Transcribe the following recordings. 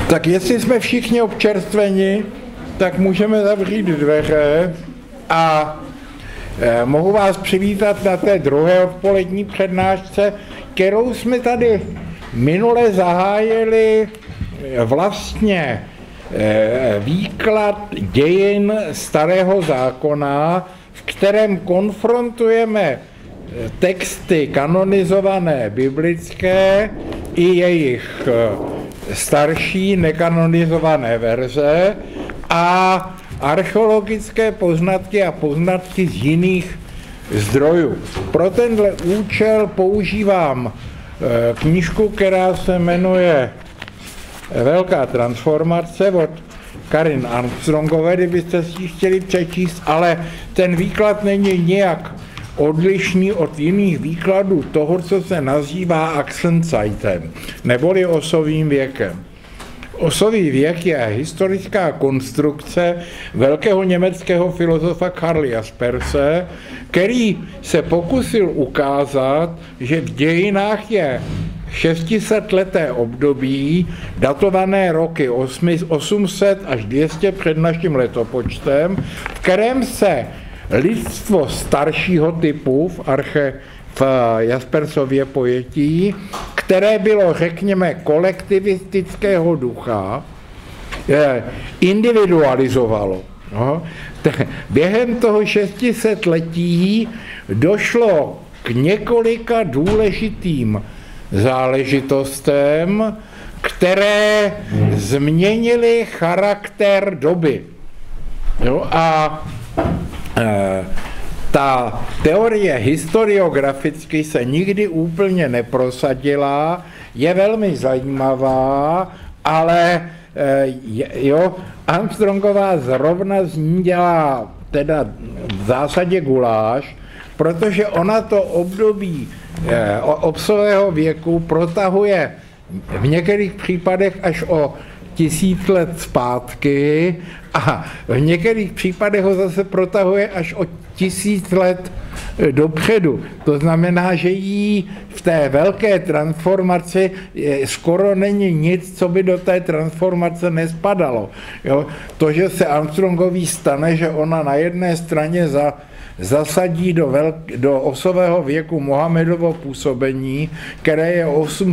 Tak jestli jsme všichni občerstveni, tak můžeme zavřít dveře a mohu vás přivítat na té druhé odpolední přednášce, kterou jsme tady minule zahájili vlastně výklad dějin Starého zákona, v kterém konfrontujeme texty kanonizované biblické i jejich starší nekanonizované verze a archeologické poznatky a poznatky z jiných zdrojů. Pro tenhle účel používám knížku, která se jmenuje Velká transformace od Karin Armstrongové, kdybyste si ji chtěli přečíst, ale ten výklad není nijak odlišný od jiných výkladů toho, co se nazývá Achsenzeitem, neboli osovým věkem. Osový věk je historická konstrukce velkého německého filozofa Karla Jasperse, který se pokusil ukázat, že v dějinách je 600leté období, datované roky 800 až 200 před naším letopočtem, v kterém se lidstvo staršího typu v Jaspersově pojetí, které bylo, řekněme, kolektivistického ducha, individualizovalo. No. Během toho 600letí došlo k několika důležitým záležitostem, které změnily charakter doby. No a ta teorie historiograficky se nikdy úplně neprosadila, je velmi zajímavá, ale Armstrongová zrovna z ní dělá teda v zásadě guláš, protože ona to období obsového věku protahuje v některých případech až o 1000 let zpátky a v některých případech ho zase protahuje až o 1000 let dopředu. To znamená, že jí v té velké transformaci skoro není nic, co by do té transformace nespadalo. Jo? To, že se Armstrongový stane, že ona na jedné straně zasadí do osového věku Mohamedovo působení, které je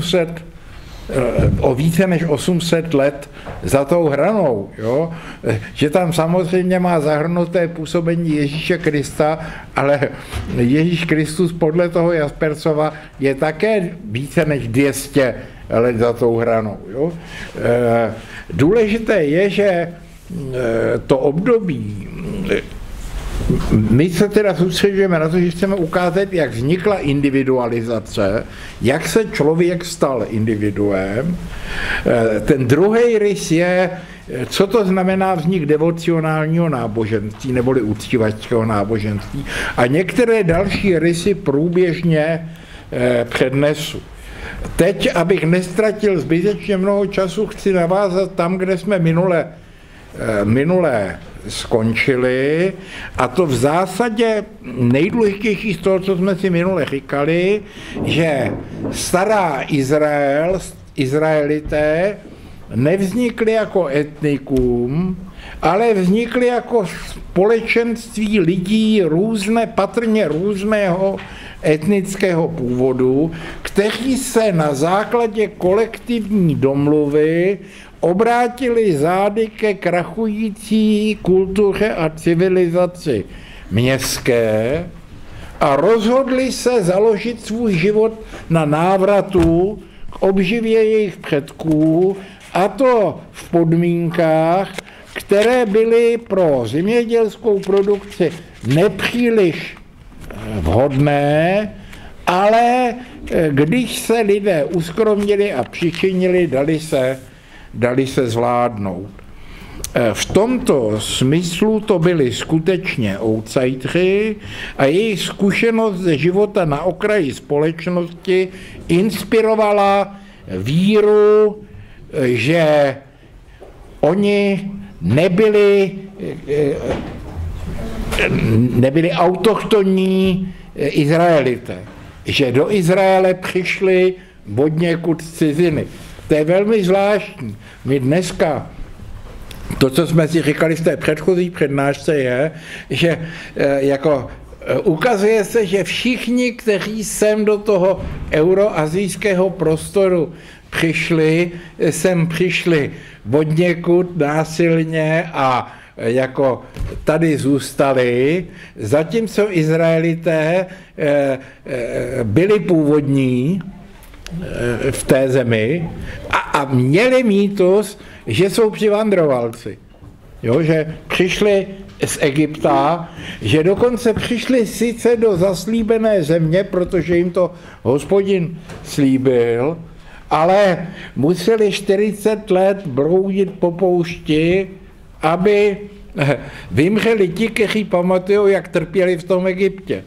o více než 800 let za tou hranou, jo? Že tam samozřejmě má zahrnuté působení Ježíše Krista, ale Ježíš Kristus podle toho Jaspersova je také více než 200 let za tou hranou. Jo? Důležité je, že to období, my se teda soustředujeme na to, že chceme ukázat, jak vznikla individualizace, jak se člověk stal individuem. Ten druhý rys je, co to znamená vznik devocionálního náboženství, neboli uctívačského náboženství. A některé další rysy průběžně přednesu. Teď, abych nestratil zbytečně mnoho času, chci navázat tam, kde jsme minule skončili, a to v zásadě nejdůležitější z toho, co jsme si minule říkali, že stará Izraelité nevznikly jako etnikum, ale vznikly jako společenství lidí patrně různého etnického původu, kteří se na základě kolektivní domluvy obrátili zády ke krachující kultuře a civilizaci městské a rozhodli se založit svůj život na návratu k obživě jejich předků, a to v podmínkách, které byly pro zemědělskou produkci nepříliš vhodné, ale když se lidé uskromnili a přičinili, dali se zvládnout. V tomto smyslu to byli skutečně outsideri a jejich zkušenost ze života na okraji společnosti inspirovala víru, že oni nebyli autochtonní Izraelité, že do Izraele přišli odněkud z ciziny. to je velmi zvláštní. My dneska, to, co jsme si říkali v té předchozí přednášce, je, že jako ukazuje se, že všichni, kteří sem do toho euroazijského prostoru přišli od někud násilně a jako tady zůstali, zatímco Izraelité byli původní v té zemi a měli mýtus, že jsou přivandrovalci. Jo, že přišli z Egypta, že dokonce přišli sice do zaslíbené země, protože jim to Hospodin slíbil, ale museli 40 let bloudit po poušti, aby vymřeli ti, kteří pamatují, jak trpěli v tom Egyptě.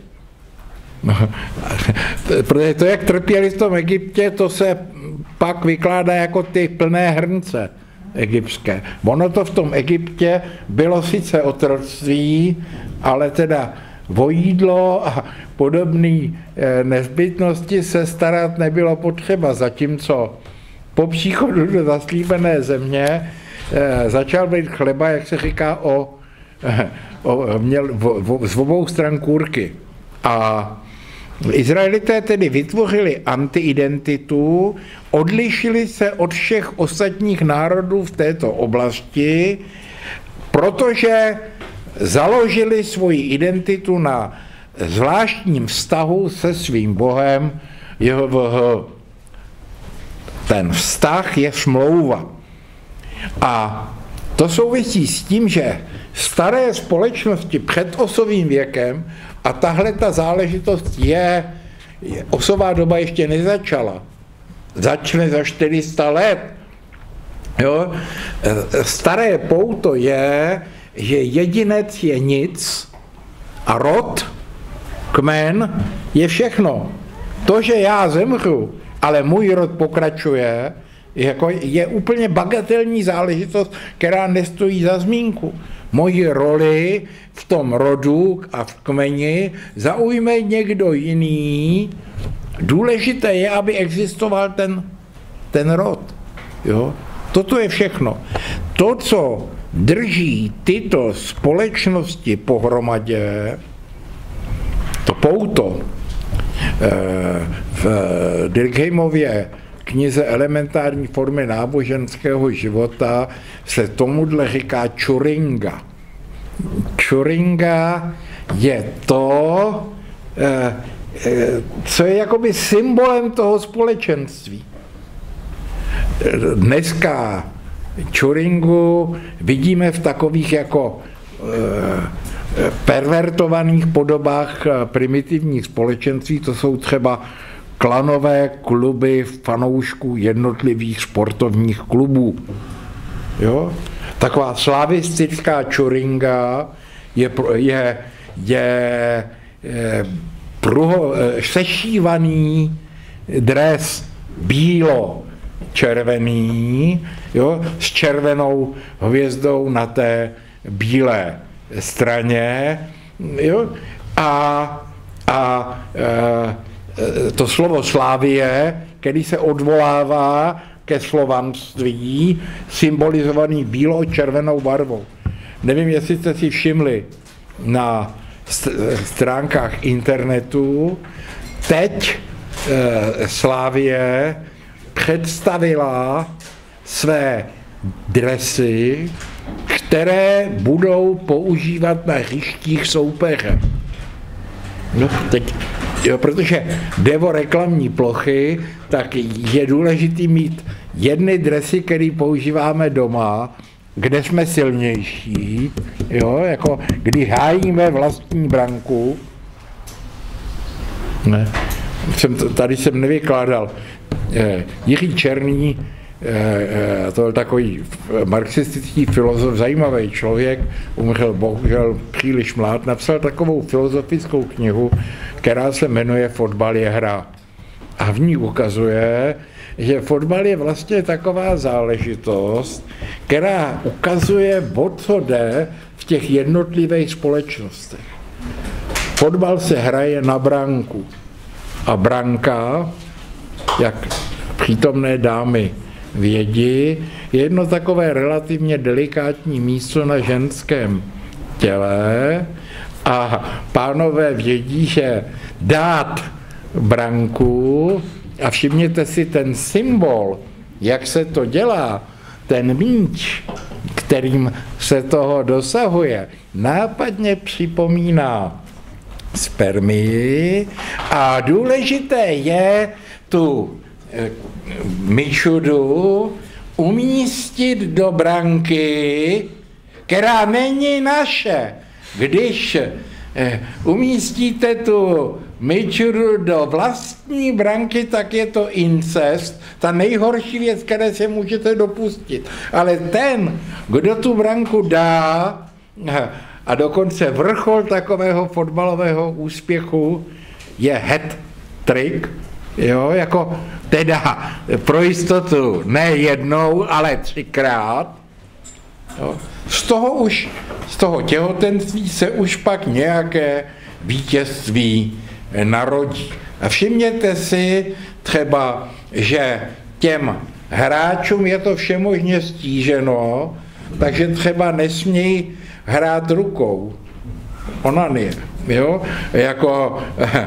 Protože to, jak trpěli v tom Egyptě, to se pak vykládá jako ty plné hrnce egyptské. Ono to v tom Egyptě bylo sice otroctví, ale teda o jídlo a podobné nezbytnosti se starat nebylo potřeba, zatímco po příchodu do zaslíbené země začal být chleba, jak se říká, měl z obou stran kůrky. A Izraelité tedy vytvořili antiidentitu, odlišili se od všech ostatních národů v této oblasti, protože založili svoji identitu na zvláštním vztahu se svým Bohem JHVH. Ten vztah je smlouva. A to souvisí s tím, že staré společnosti před osovým věkem, a tahle ta záležitost osová doba ještě nezačala, začne za 400 let. Jo? Staré pouto je, že jedinec je nic a rod, kmen je všechno. To, že já zemřu, ale můj rod pokračuje, je úplně bagatelní záležitost, která nestojí za zmínku. Moji roli v tom rodu a v kmeni zaujme někdo jiný. Důležité je, aby existoval ten rod. Jo? Toto je všechno. To, co drží tyto společnosti pohromadě, to pouto v Durkheimově knize Elementární formy náboženského života se tomuhle říká čuringa. Čuringa je to, co je jakoby symbolem toho společenství. Dneska čuringu vidíme v takových jako pervertovaných podobách primitivních společenství, to jsou třeba klanové kluby fanoušků jednotlivých sportovních klubů. Jo? Taková slavistická čuringa je sešívaný dres bílo-červený, jo? S červenou hvězdou na té bílé straně. Jo? To slovo Slávie, který se odvolává ke slovanství, symbolizovaný bílo-červenou barvou. Nevím, jestli jste si všimli na stránkách internetu, teď Slávie představila své dresy, které budou používat na hřištích soupeře. No, teď, jo, protože jde o reklamní plochy, tak je důležité mít jedny dresy, které používáme doma, kde jsme silnější, jo, jako když hájíme vlastní branku. Ne, tady jsem nevykládal. Jiří Černý, to byl takový marxistický filozof, zajímavý člověk, umřel bohužel příliš mlád, napsal takovou filozofickou knihu, která se jmenuje Fotbal je hra. A v ní ukazuje, že fotbal je vlastně taková záležitost, která ukazuje, o co jde v těch jednotlivých společnostech. Fotbal se hraje na branku. A branka, jak přítomné dámy vědí, jedno takové relativně delikátní místo na ženském těle a pánové vědí, že dát branku, a všimněte si ten symbol, jak se to dělá, ten míč, kterým se toho dosahuje, nápadně připomíná spermii a důležité je tu myčudu umístit do branky, která není naše. Když umístíte tu myčudu do vlastní branky, tak je to incest, ta nejhorší věc, které se můžete dopustit. Ale ten, kdo tu branku dá, a dokonce vrchol takového fotbalového úspěchu je hat-trick, jo, jako teda pro jistotu ne jednou, ale 3krát. Jo. Z toho těhotenství se už pak nějaké vítězství narodí. A všimněte si třeba, že těm hráčům je to všemožně stíženo, takže třeba nesmějí hrát rukou. Onanie, jo, jako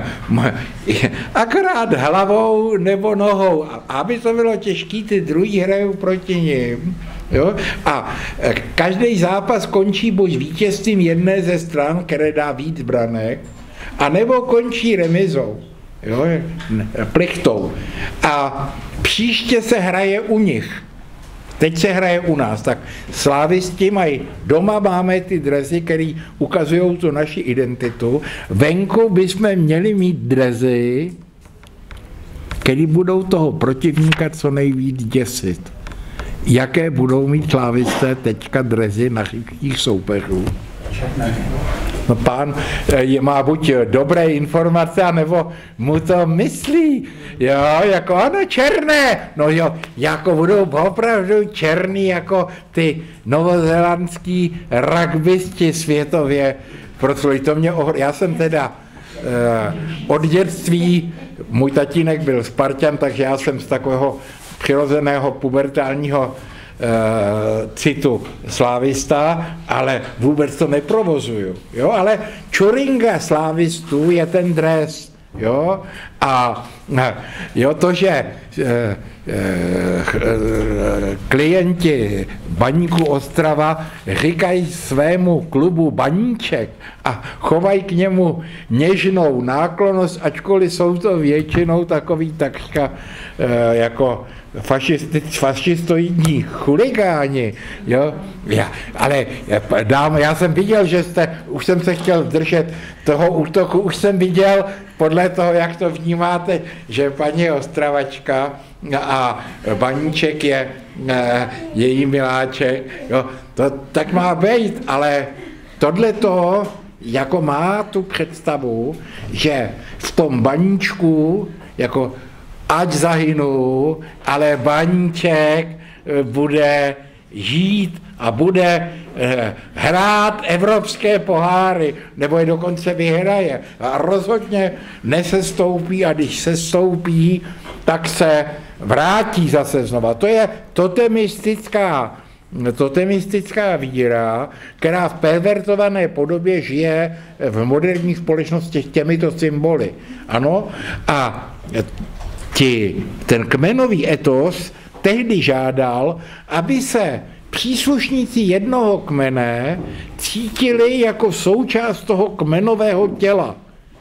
akorát hlavou nebo nohou. Aby to bylo těžký, ty druhý hrajou proti nim. Jo? A každý zápas končí buď vítězstvím jedné ze stran, které dá víc branek, anebo končí remizou, jo? Plichtou. A příště se hraje u nich. Teď se hraje u nás, tak slávisti mají, doma máme ty dresy, které ukazují tu naši identitu, venku bychom měli mít dresy, které budou toho protivníka co nejvíc děsit. Jaké budou mít slávisté teďka dresy našich soupeřů? No pán má buď dobré informace, anebo mu to myslí. Jo, jako ano, černé. No jo, jako budou opravdu černý, jako ty novozélandský rugbysti světově. Protože to mě já jsem teda od dětství, můj tatínek byl Spartan, takže já jsem z takového přirozeného pubertálního citu slávista, ale vůbec to neprovozuju. Jo? Ale čuringa slávistů je ten dres. Jo? A jo, to, že klienti Baníku Ostrava říkají svému klubu Baníček a chovají k němu něžnou náklonnost, ačkoliv jsou to většinou takový takřka jako fašistoidní chuligáni, jo, ale já jsem viděl, že už jsem se chtěl držet toho útoku, už jsem viděl, podle toho, jak to vnímáte, že paní Ostravačka a Baníček je její miláček, jo, to tak má být, ale tohleto jako má tu představu, že v tom Baníčku jako ať zahynu, ale Baníček bude žít a bude hrát evropské poháry, nebo je dokonce vyhraje. A rozhodně nesestoupí a když sestoupí, tak se vrátí zase znova. To je totemistická víra, která v pervertované podobě žije v moderních společnostech těmito symboly. Ano, a ten kmenový etos tehdy žádal, aby se příslušníci jednoho kmene cítili jako součást toho kmenového těla.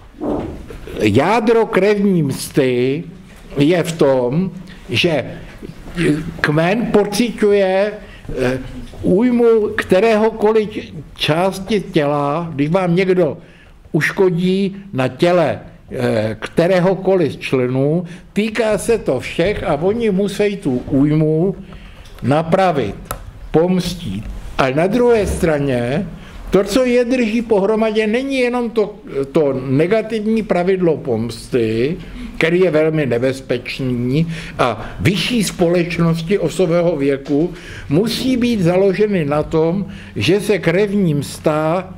Jádro krevní msty je v tom, že kmen pociťuje újmu kteréhokoliv části těla, když vám někdo uškodí na těle kteréhokoliv členů, týká se to všech a oni musí tu újmu napravit, pomstít. Ale na druhé straně, to, co je drží pohromadě, není jenom to negativní pravidlo pomsty, který je velmi nebezpečný a vyšší společnosti osového věku musí být založeny na tom, že se krevní msta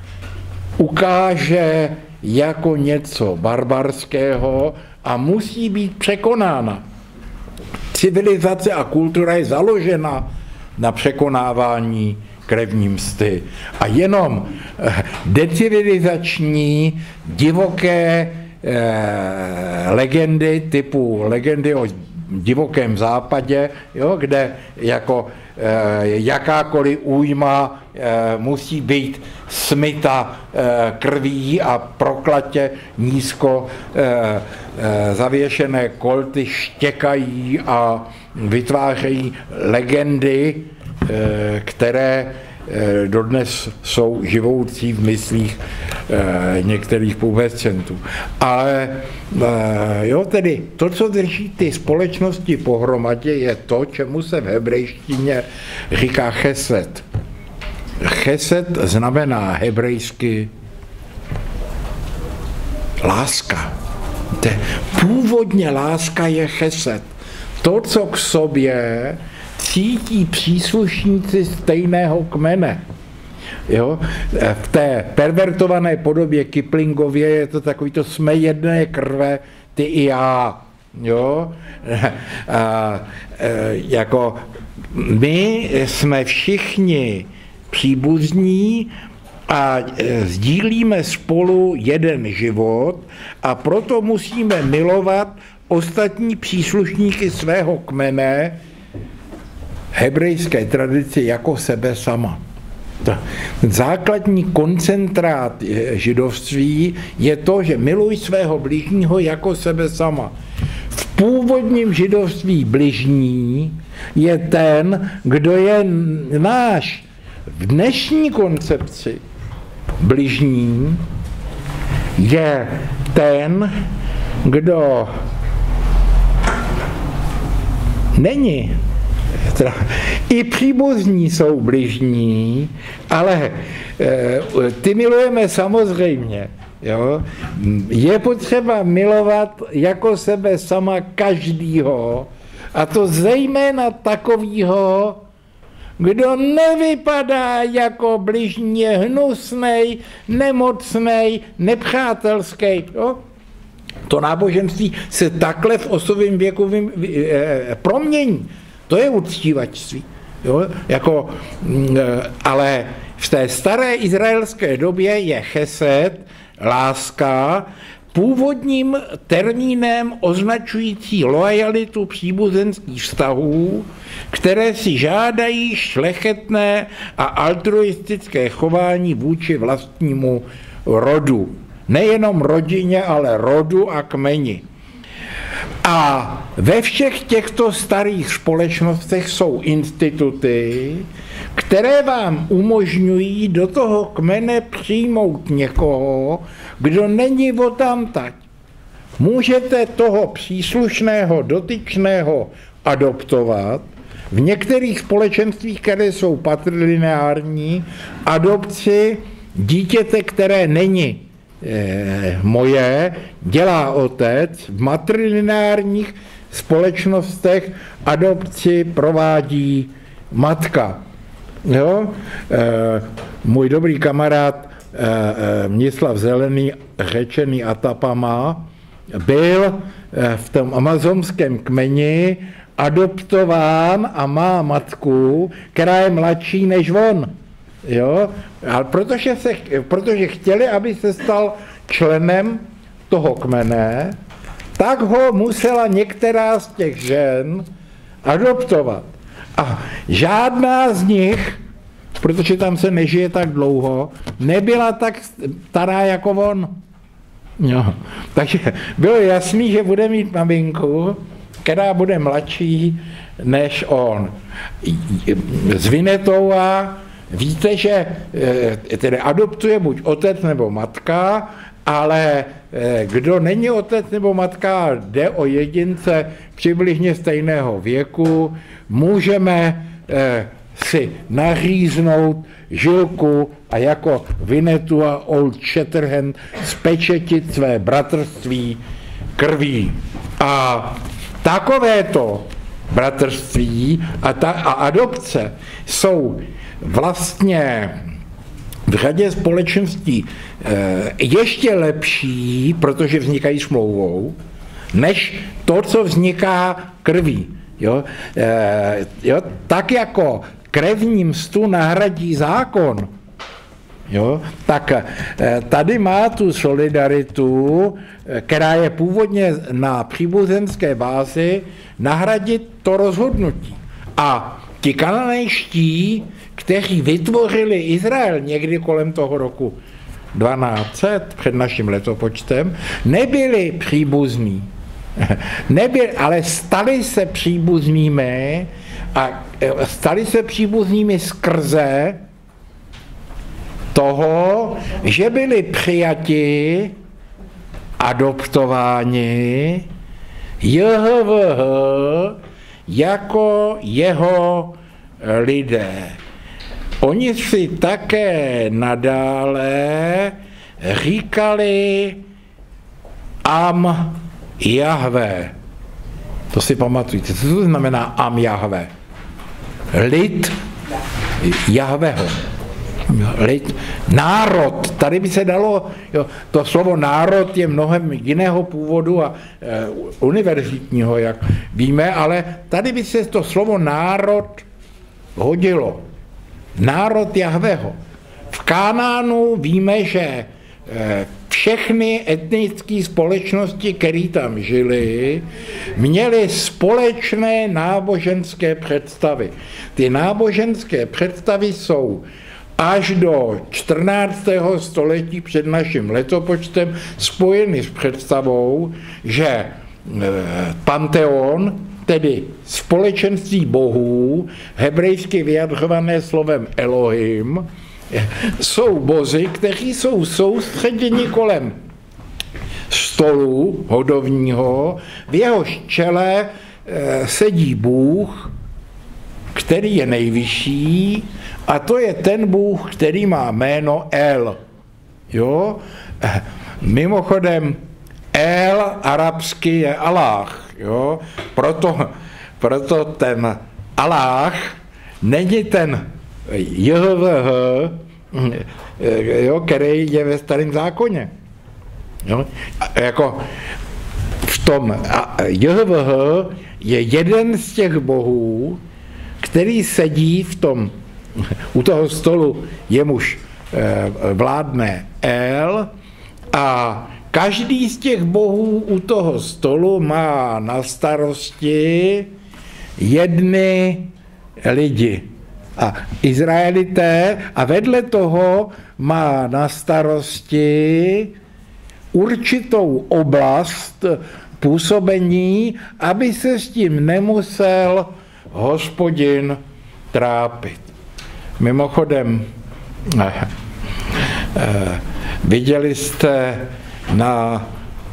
ukáže jako něco barbarského a musí být překonána. civilizace a kultura je založena na překonávání krevní msty. A jenom decivilizační, divoké legendy typu legendy o divokém západě, jo, kde jako jakákoliv újma musí být smyta krví a proklatě nízko zavěšené kolty štěkají a vytvářejí legendy, které dodnes jsou živoucí v myslích některých půvestcentů. Ale jo, tedy to, co drží ty společnosti pohromadě, je to, čemu se v hebrejštině říká chesed. Chesed znamená hebrejsky láska. Původně láska je chesed. To, co k sobě cítí příslušníci stejného kmene. Jo? V té pervertované podobě Kiplingově je to takový to jsme jedné krve, ty i já. Jo? Jako my jsme všichni příbuzní a sdílíme spolu jeden život a proto musíme milovat ostatní příslušníky svého kmene hebrejské tradici jako sebe sama. Základní koncentrát židovství je to, že miluj svého bližního jako sebe sama. V původním židovství bližní je ten, kdo je náš. V dnešní koncepci bližní je ten, kdo není. I příbuzní jsou bližní, ale ty milujeme samozřejmě. Jo? Je potřeba milovat jako sebe sama každýho, a to zejména takovýho, kdo nevypadá jako bližní, je hnusnej, nemocnej, nepřátelský. Jo? To náboženství se takhle v osovém věku promění. To je uctívačství. Jo? Jako, ale v té staré izraelské době je chesed, láska, původním termínem označující loajalitu příbuzenských vztahů, které si žádají šlechetné a altruistické chování vůči vlastnímu rodu. Nejenom rodině, ale rodu a kmeni. A ve všech těchto starých společnostech jsou instituty, které vám umožňují do toho kmene přijmout někoho, kdo není odtamtať. Můžete toho příslušného dotyčného adoptovat. V některých společenstvích, které jsou patrilineární, adopci dítěte, které není moje, dělá otec. V matrilineárních společnostech adopci provádí matka. Jo? Můj dobrý kamarád Mnislav Zelený, řečený Atapama, byl v tom amazonském kmeni adoptován a má matku, která je mladší než on. Jo? A protože chtěli, aby se stal členem toho kmene, tak ho musela některá z těch žen adoptovat. A žádná z nich, protože tam se nežije tak dlouho, nebyla tak stará jako on. Jo. Takže bylo jasný, že bude mít maminku, která bude mladší než on. Z Vinetova víte, že tedy adoptuje buď otec nebo matka, ale kdo není otec nebo matka, jde o jedince přibližně stejného věku, můžeme si naříznout žilku a jako Winnetou a Old Shatterhand spečetit své bratrství krví. A takovéto bratrství a adopce jsou vlastně v řadě společností ještě lepší, protože vznikají smlouvou, než to, co vzniká krví. Tak jako krevní mstu nahradí zákon, tak tady má tu solidaritu, která je původně na příbuzenské bázi, nahradit to rozhodnutí. A ti kananejští, kteří vytvořili Izrael někdy kolem toho roku 1200 před naším letopočtem, nebyli příbuzní. Ale stali se příbuznými a stali se příbuznými skrze toho, že byli přijati, adoptováni JHVH jako jeho lidé. Oni si také nadále říkali Am Jahve. To si pamatujte. Co to znamená Am Jahve? Lid Jahveho. Lid, národ. Tady by se dalo, to slovo národ je mnohem jiného původu a univerzitního, jak víme, ale tady by se to slovo národ hodilo. Národ Jahveho. V Kánánu víme, že všechny etnické společnosti, které tam žily, měly společné náboženské představy. Ty náboženské představy jsou až do 14. století před naším letopočtem spojeny s představou, že panteon, tedy společenství bohů, hebrejsky vyjadřované slovem Elohim, jsou bozi, kteří jsou soustředěni kolem stolu hodovního, v jehož čele sedí Bůh, který je nejvyšší, a to je ten Bůh, který má jméno El. Jo? Mimochodem, El arabsky je Allah. Jo? Proto ten Allah není ten JHVH, který je ve Starém zákoně. Jo? Jako v tom JHVH je jeden z těch bohů, který sedí u toho stolu, jemuž vládne El, a každý z těch bohů u toho stolu má na starosti jedny lidi. A Izraelité, a vedle toho má na starosti určitou oblast působení, aby se s tím nemusel Hospodin trápit. Mimochodem, viděli jste na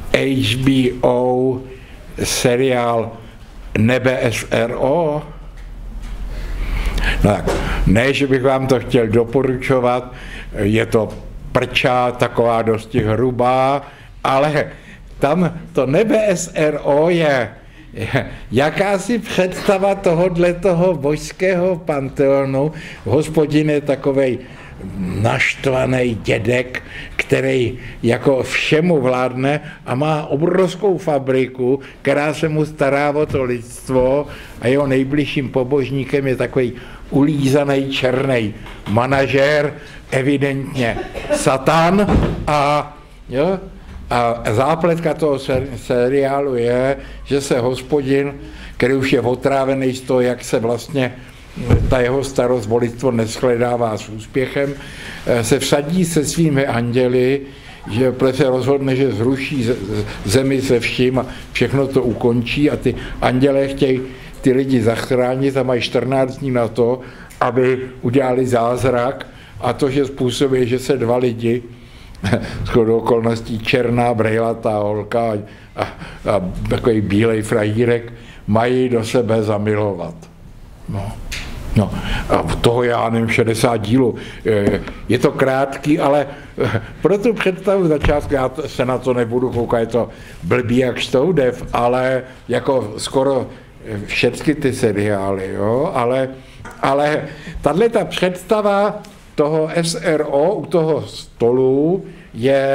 HBO seriál Nebe SRO? No tak, ne, že bych vám to chtěl doporučovat, je to prča, taková dosti hrubá, ale tam to Nebe SRO je jakási představa tohoto božského panteonu. Hospodin je takovej naštvaný dědek, který jako všemu vládne a má obrovskou fabriku, která se mu stará o to lidstvo, a jeho nejbližším pobožníkem je takový ulízaný černý manažér, evidentně Satan, a zápletka toho seriálu je, že se Hospodin, který už je otrávený z toho, jak se vlastně ta jeho starost o lidstvo neshledává s úspěchem, se vsadí se svými anděli, že se rozhodne, že zruší zemi se vším a všechno to ukončí, a ty andělé chtějí ty lidi zachránit a mají 14 dní na to, aby udělali zázrak, a to, že způsobí, že se dva lidi, shodou okolností černá brejlatá holka a takový bílej frajírek, mají do sebe zamilovat. No, a toho já nevím, 60 dílů. Je to krátký, ale pro tu představu začátku, já se na to nebudu koukat, je to blbý jak štoudev, ale jako skoro všechny ty seriály, jo, ale tato představa toho SRO u toho stolu je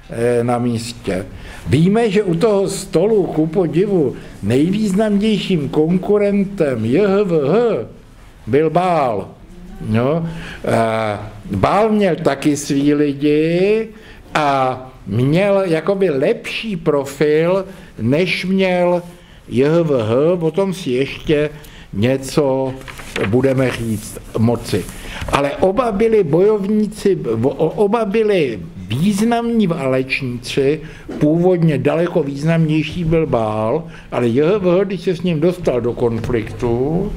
na místě. Víme, že u toho stolu ku podivu nejvýznamnějším konkurentem JHVH byl Bál. No, Bál měl taky svý lidi a měl jakoby lepší profil, než měl JHVH, potom si ještě něco budeme říct moci. Ale oba byli bojovníci, oba byli významní válečníci, původně daleko významnější byl Bál, ale JHVH, když se s ním dostal do konfliktu,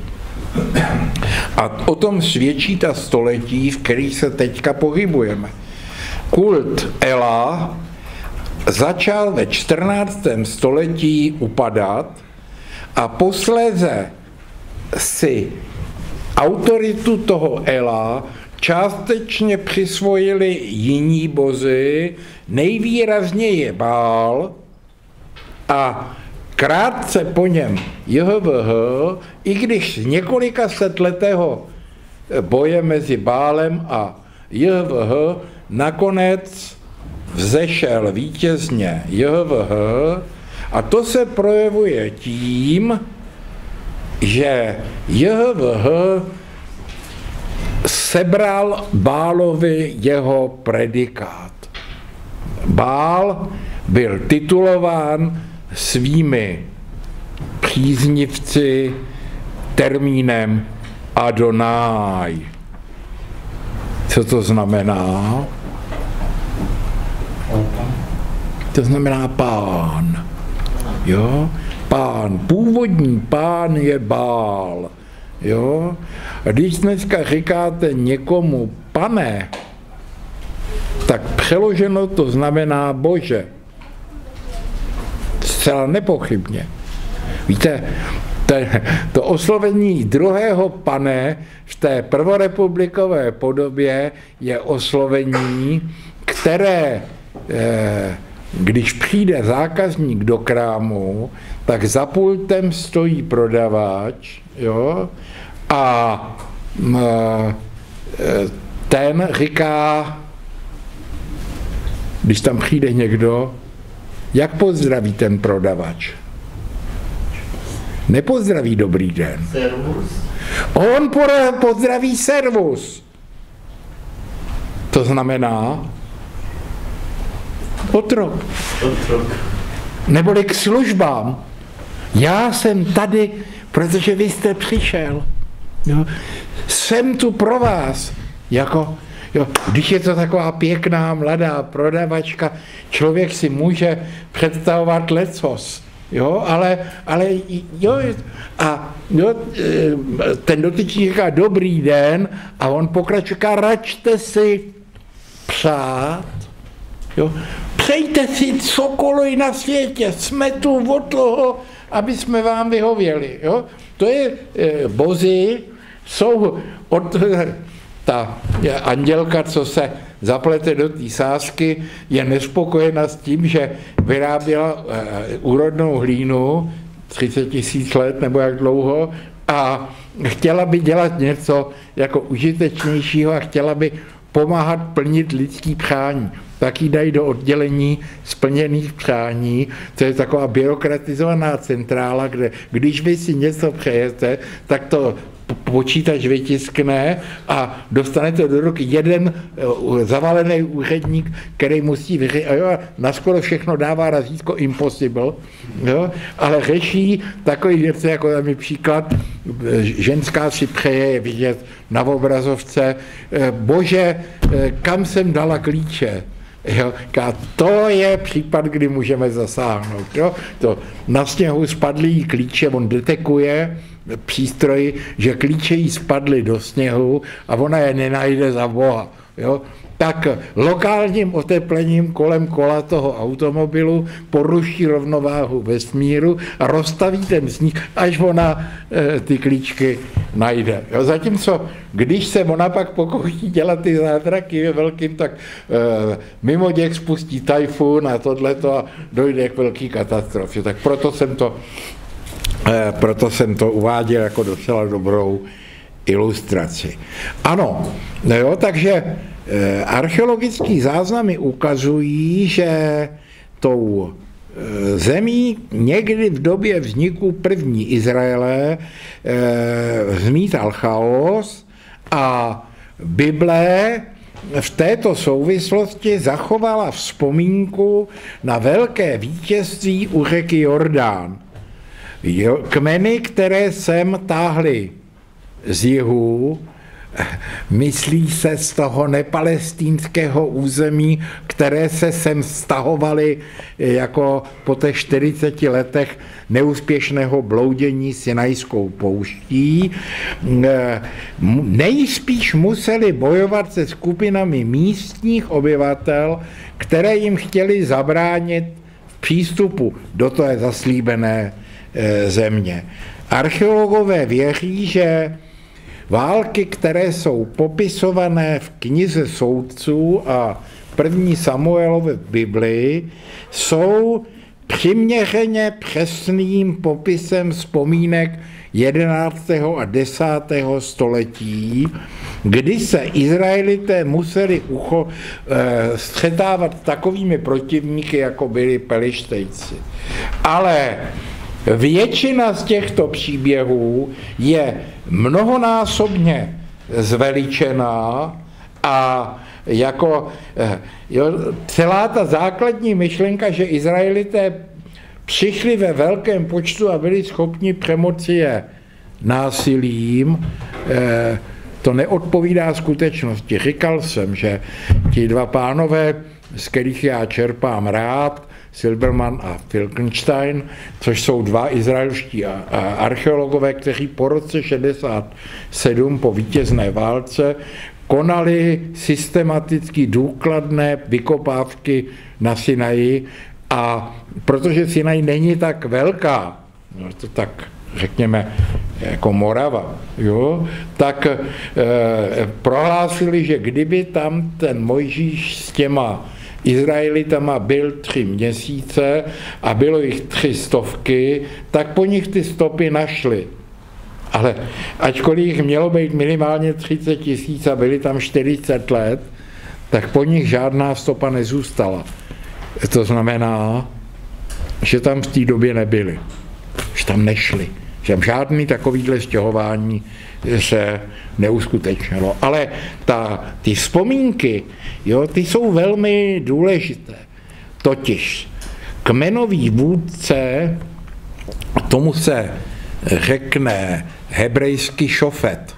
a o tom svědčí ta století, v kterých se teďka pohybujeme. Kult Ela začal ve 14. století upadat a posléze si autoritu toho Ela částečně přisvojili jiní bozi, nejvýrazněji Bál a krátce po něm JHVH, i když z několika setletého boje mezi Bálem a JHVH nakonec vzešel vítězně JHVH a to se projevuje tím, že JHVH sebral Bálovi jeho predikát. Bál byl titulován svými příznivci termínem Adonai. Co to znamená? To znamená pán. Jo? Pán. Původní pán je Bál. Jo? A když dneska říkáte někomu pane, tak přeloženo to znamená Bože. Zcela nepochybně. Víte, to oslovení druhého pane v té prvorepublikové podobě je oslovení, které, když přijde zákazník do krámu, tak za pultem stojí prodavač, jo, a ten říká, když tam přijde někdo, jak pozdraví ten prodavač? Nepozdraví dobrý den. Servus. On pozdraví servus. To znamená otrok. Neboli k službám. Já jsem tady, protože vy jste přišel. Jo. Jsem tu pro vás. Jako, jo, když je to taková pěkná, mladá prodavačka, člověk si může představovat lecos. Jo, ale jo, a jo, ten dotyčný říká dobrý den a on pokračuje, račte si přát, jo, přejte si cokoliv na světě, jsme tu od toho, aby jsme vám vyhověli. Jo. To je bozi, jsou ta andělka, co se zaplete do té sázky, je nespokojena s tím, že vyráběla úrodnou hlínu 30 000 let nebo jak dlouho a chtěla by dělat něco jako užitečnějšího a chtěla by pomáhat plnit lidský přání. Tak ji dají do oddělení splněných přání, to je taková byrokratizovaná centrála, kde když vy si něco přejete, tak to počítač vytiskne a dostanete do ruky jeden zavalený úředník, který musí vyřešit, a na skoro všechno dává razítko impossible, jo, ale řeší takový věci, jako tam je příklad, ženská si přeje vidět na obrazovce, bože, kam jsem dala klíče. Jo, to je případ, kdy můžeme zasáhnout. Jo. To na sněhu spadlý klíče, on detekuje přístroj, že klíče jí spadly do sněhu a ona je nenajde za boha. Jo. Tak lokálním oteplením kolem kola toho automobilu poruší rovnováhu vesmíru a rozstaví ten sníh, až ona ty klíčky najde. Jo, zatímco, když se ona pak pokouší dělat ty zázraky ve velkým, tak mimoděk spustí tajfun a tohleto a dojde k velký katastrofě. Tak proto jsem to uváděl jako docela dobrou ilustraci. Ano, jo, takže Archeologické záznamy ukazují, že tou zemí někdy v době vzniku první Izraele zmítal chaos a Bible v této souvislosti zachovala vzpomínku na velké vítězství u řeky Jordán. Kmeny, které sem táhly z jihu, myslí se z toho nepalestinského území, které se sem stahovaly jako po těch 40 letech neúspěšného bloudění Sinajskou pouští. Nejspíš museli bojovat se skupinami místních obyvatel, které jim chtěli zabránit v přístupu do té zaslíbené země. Archeologové věří, že války, které jsou popisované v knize Soudců a první Samuelově v Biblii, jsou přiměřeně přesným popisem vzpomínek 11. a 10. století, kdy se Izraelité museli střetávat s takovými protivníky, jako byli Pelištejci. Ale většina z těchto příběhů je mnohonásobně zveličená a jako celá ta základní myšlenka, že Izraelité přišli ve velkém počtu a byli schopni přemoci je násilím, to neodpovídá skutečnosti. Říkal jsem, že ti dva pánové, z kterých já čerpám rád, Silberman a Filkenstein, což jsou dva izraelští archeologové, kteří po roce 67 po vítězné válce konali systematicky důkladné vykopávky na Sinaji, a protože Sinaj není tak velká, no to tak řekněme jako Morava, jo, tak prohlásili, že kdyby tam ten Mojžíš s těma Izraelitama byl 3 měsíce a bylo jich 300, tak po nich ty stopy našli. Ale ačkoliv jich mělo být minimálně 30 000 a byli tam 40 let, tak po nich žádná stopa nezůstala. To znamená, že tam v té době nebyli, že tam nešli, že tam žádný takovýhle stěhování se neuskutečnilo. Ale ty vzpomínky, jo, ty jsou velmi důležité. Totiž kmenový vůdce, tomu se řekne hebrejsky šofet.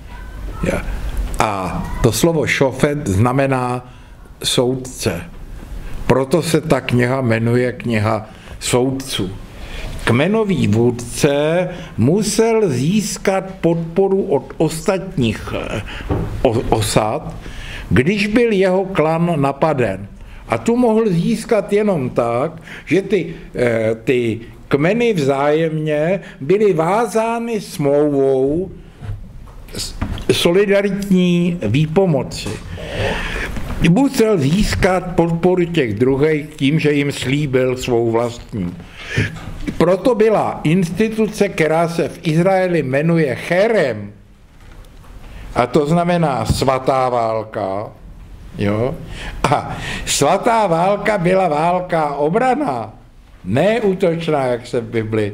A to slovo šofet znamená soudce. Proto se ta kniha jmenuje kniha soudců. Kmenový vůdce musel získat podporu od ostatních osad, když byl jeho klan napaden. A tu mohl získat jenom tak, že ty kmeny vzájemně byly vázány smlouvou solidaritní výpomoci. Musel získat podporu těch druhých tím, že jim slíbil svou vlastní. Proto byla instituce, která se v Izraeli jmenuje Cherem, a to znamená svatá válka, jo? A svatá válka byla válka obrana, ne útočná, jak se v Bibli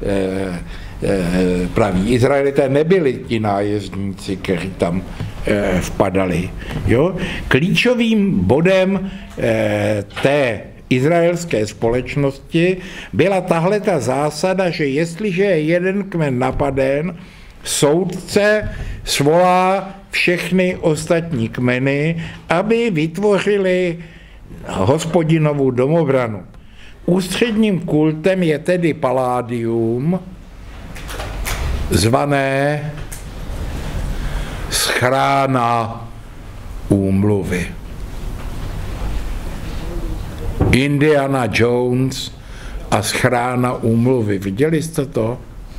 praví. Izraelité nebyli ti nájezdníci, kteří tam vpadali. Jo? Klíčovým bodem té izraelské společnosti byla tahle ta zásada, že jestliže je jeden kmen napaden, soudce svolá všechny ostatní kmeny, aby vytvořili hospodinovu domobranu. Ústředním kultem je tedy paládium, zvané schrána úmluvy. Indiana Jones a schrána úmluvy. Viděli jste to?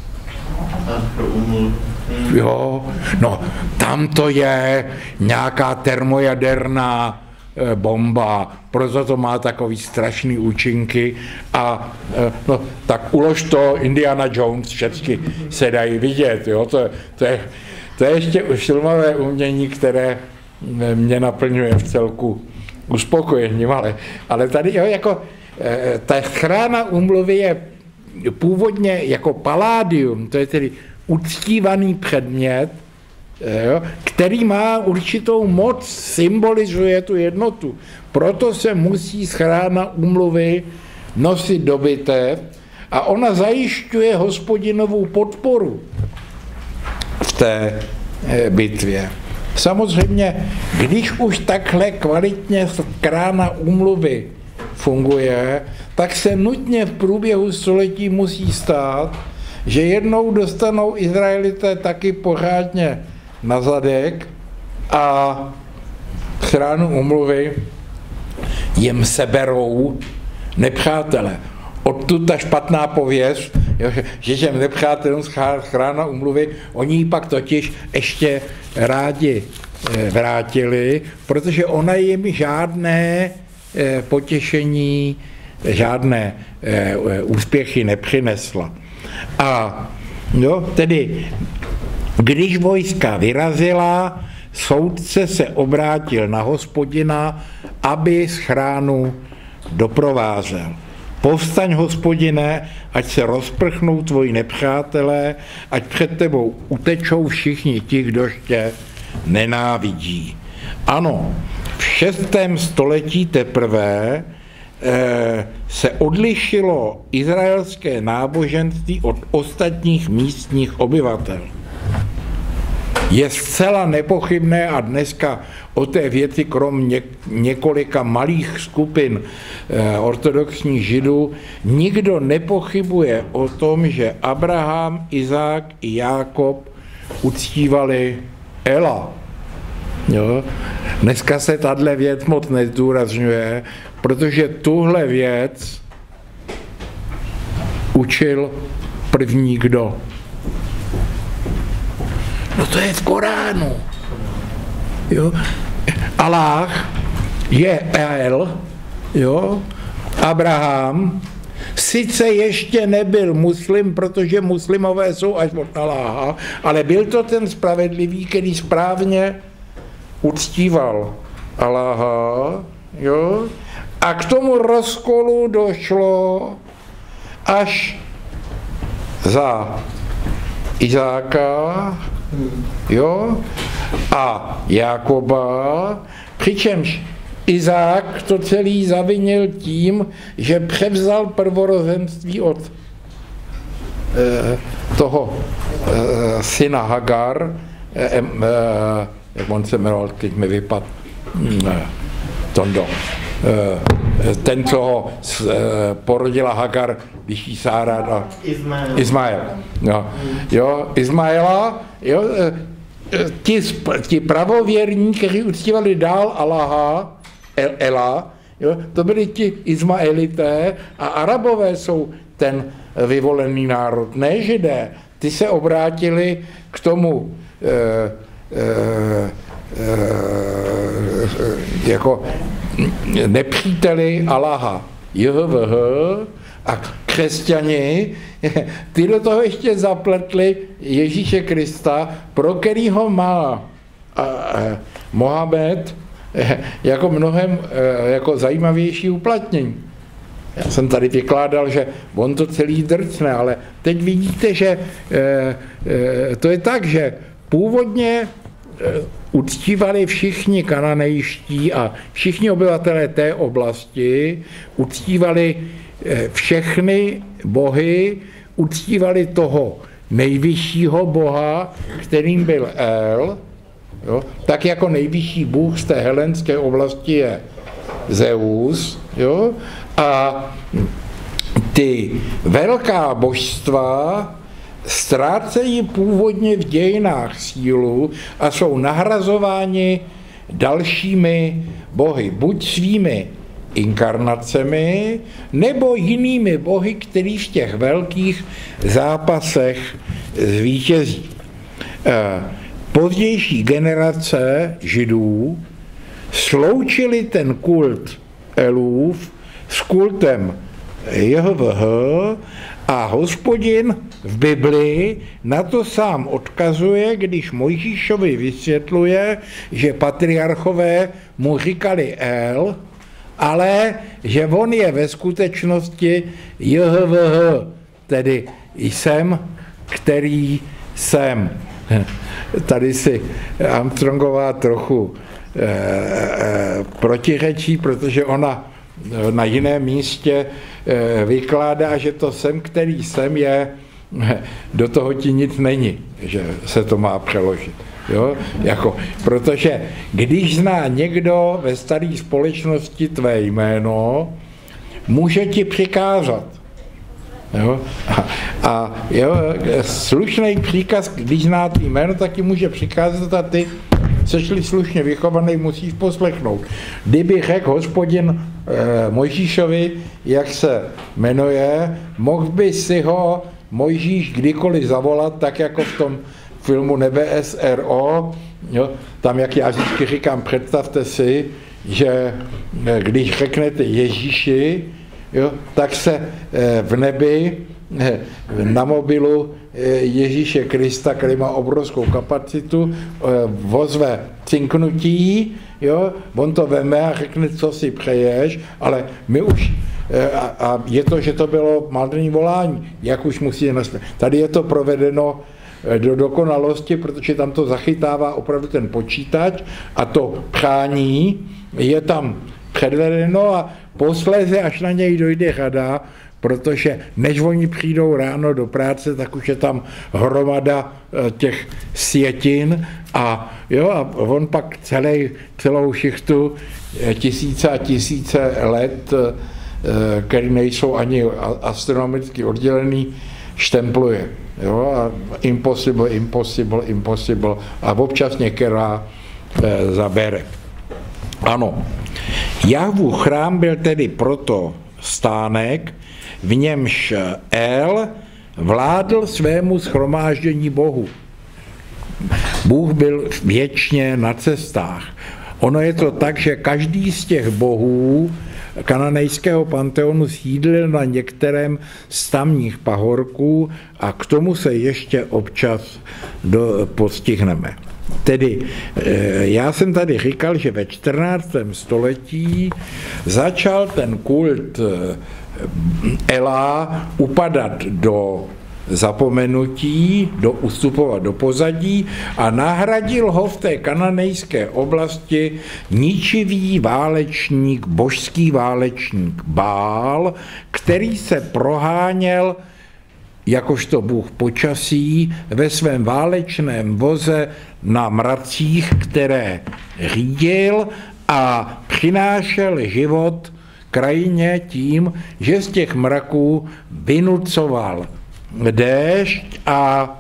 Jo, no tam to je nějaká termojaderná bomba, proto to má takový strašný účinky a no, tak ulož to, Indiana Jones, všechny se dají vidět, jo, to je ještě filmové umění, které mě naplňuje v celku uspokojením, ale tady jo, jako ta schrána úmluvy je původně jako paládium, to je tedy uctívaný předmět, jo, který má určitou moc, symbolizuje tu jednotu. Proto se musí schrána úmluvy nosit do bitev a ona zajišťuje Hospodinovou podporu v té bitvě. Samozřejmě, když už takhle kvalitně schrána úmluvy funguje, tak se nutně v průběhu století musí stát, že jednou dostanou Izraelité taky pořádně na zadek a schránu úmluvy jim seberou nepřátele. Odtud ta špatná pověst, že těm nepřátelům schrána úmluvy, oni ji pak totiž ještě rádi vrátili, protože ona jim žádné potěšení, žádné úspěchy nepřinesla. A jo, tedy, když vojska vyrazila, soudce se obrátil na Hospodina, aby schránu doprovázel. Povstaň, Hospodine, ať se rozprchnou tvoji nepřátelé, ať před tebou utečou všichni ti, kdož tě nenávidí. Ano, v 6. století teprve se odlišilo izraelské náboženství od ostatních místních obyvatel. Je zcela nepochybné a dneska o té věci krom několika malých skupin ortodoxních židů nikdo nepochybuje o tom, že Abraham, Izák i Jákob uctívali Ela. Jo? Dneska se tahle věc moc nezdůrazňuje, protože tuhle věc učil první kdo? No to je v Koránu. Jo? Aláh je El, jo? Abraham sice ještě nebyl muslim, protože muslimové jsou až od Aláha, ale byl to ten spravedlivý, který správně uctíval Aláha, jo? A k tomu rozkolu došlo až za Izáka, jo, a Jákoba, přičemž Izák to celý zavinil tím, že převzal prvorozenství od toho syna Hagar, jak on se jmenoval, teď mi vypadl, Tondo. Ten, co ho porodila Hagar, když jí Sára Izmael. Jo, Izmaela, jo, ti pravověrní, kteří uctívali dál Aláha, Ela, jo, to byli ti Izmaelité a Arabové jsou ten vyvolený národ, ne Židé. Ty se obrátili k tomu jako nepříteli Aláha, JHVH, a křesťani, ty do toho ještě zapletli Ježíše Krista, pro kterýho má Mohamed jako mnohem jako zajímavější uplatnění. Já jsem tady vykládal, že on to celý drcne, ale teď vidíte, že to je tak, že původně uctívali všichni kananejští a všichni obyvatelé té oblasti, uctívali všechny bohy, uctívali toho nejvyššího boha, kterým byl El, jo? Tak jako nejvyšší bůh z té helenské oblasti je Zeus, jo? A ty velká božstva ztrácejí původně v dějinách sílu a jsou nahrazováni dalšími bohy, buď svými inkarnacemi, nebo jinými bohy, který v těch velkých zápasech zvítězí. Pozdější generace židů sloučili ten kult Elův s kultem JHVH A Hospodin v Biblii na to sám odkazuje, když Mojžíšovi vysvětluje, že patriarchové mu říkali El, ale že on je ve skutečnosti JHVH, tedy jsem, který jsem. Tady si Armstrongová trochu protiřečí, protože ona na jiném místě vykládá, že to jsem, který jsem, je, do toho ti nic není, že se to má přeložit. Jo? Protože když zná někdo ve staré společnosti tvé jméno, může ti přikázat. Jo? A slušný příkaz, když zná tvý jméno, tak ti může přikázat a ty sešli slušně vychovaný, musíš poslechnout. Kdyby řekl Hospodin Mojžíšovi, jak se jmenuje, mohl by si ho Mojžíš kdykoliv zavolat, tak jako v tom filmu Nebe SRO, jo, tam, jak já vždycky říkám, představte si, že když řeknete Ježíši, jo, tak se v nebi na mobilu Ježíše Krista, který má obrovskou kapacitu, ozve cinknutí, jo, on to veme a řekne, co si přeješ, ale my už, a je to, že to bylo malý volání, jak už musí nastavit. Tady je to provedeno do dokonalosti, protože tam to zachytává opravdu ten počítač a to přání je tam předvedeno a posléze, až na něj dojde řada, protože než oni přijdou ráno do práce, tak už je tam hromada těch sjetin a on pak celou šichtu tisíce a tisíce let, které nejsou ani astronomicky oddělený, štempluje. Jo? A impossible a občas některá zabere. Ano. Jahvův chrám byl tedy proto stánek, v němž El vládl svému shromáždění Bohu. Bůh byl věčně na cestách. Ono je to tak, že každý z těch bohů kananejského panteonu sídlil na některém z tamních pahorků a k tomu se ještě občas postihneme. Tedy já jsem tady říkal, že ve 14. století začal ten kult Ela upadat do zapomenutí, ustupovat do pozadí a nahradil ho v té kananejské oblasti ničivý válečník, božský válečník Bál, který se proháněl jakožto bůh počasí ve svém válečném voze na mracích, které řídil a přinášel život krajině tím, že z těch mraků vynucoval déšť a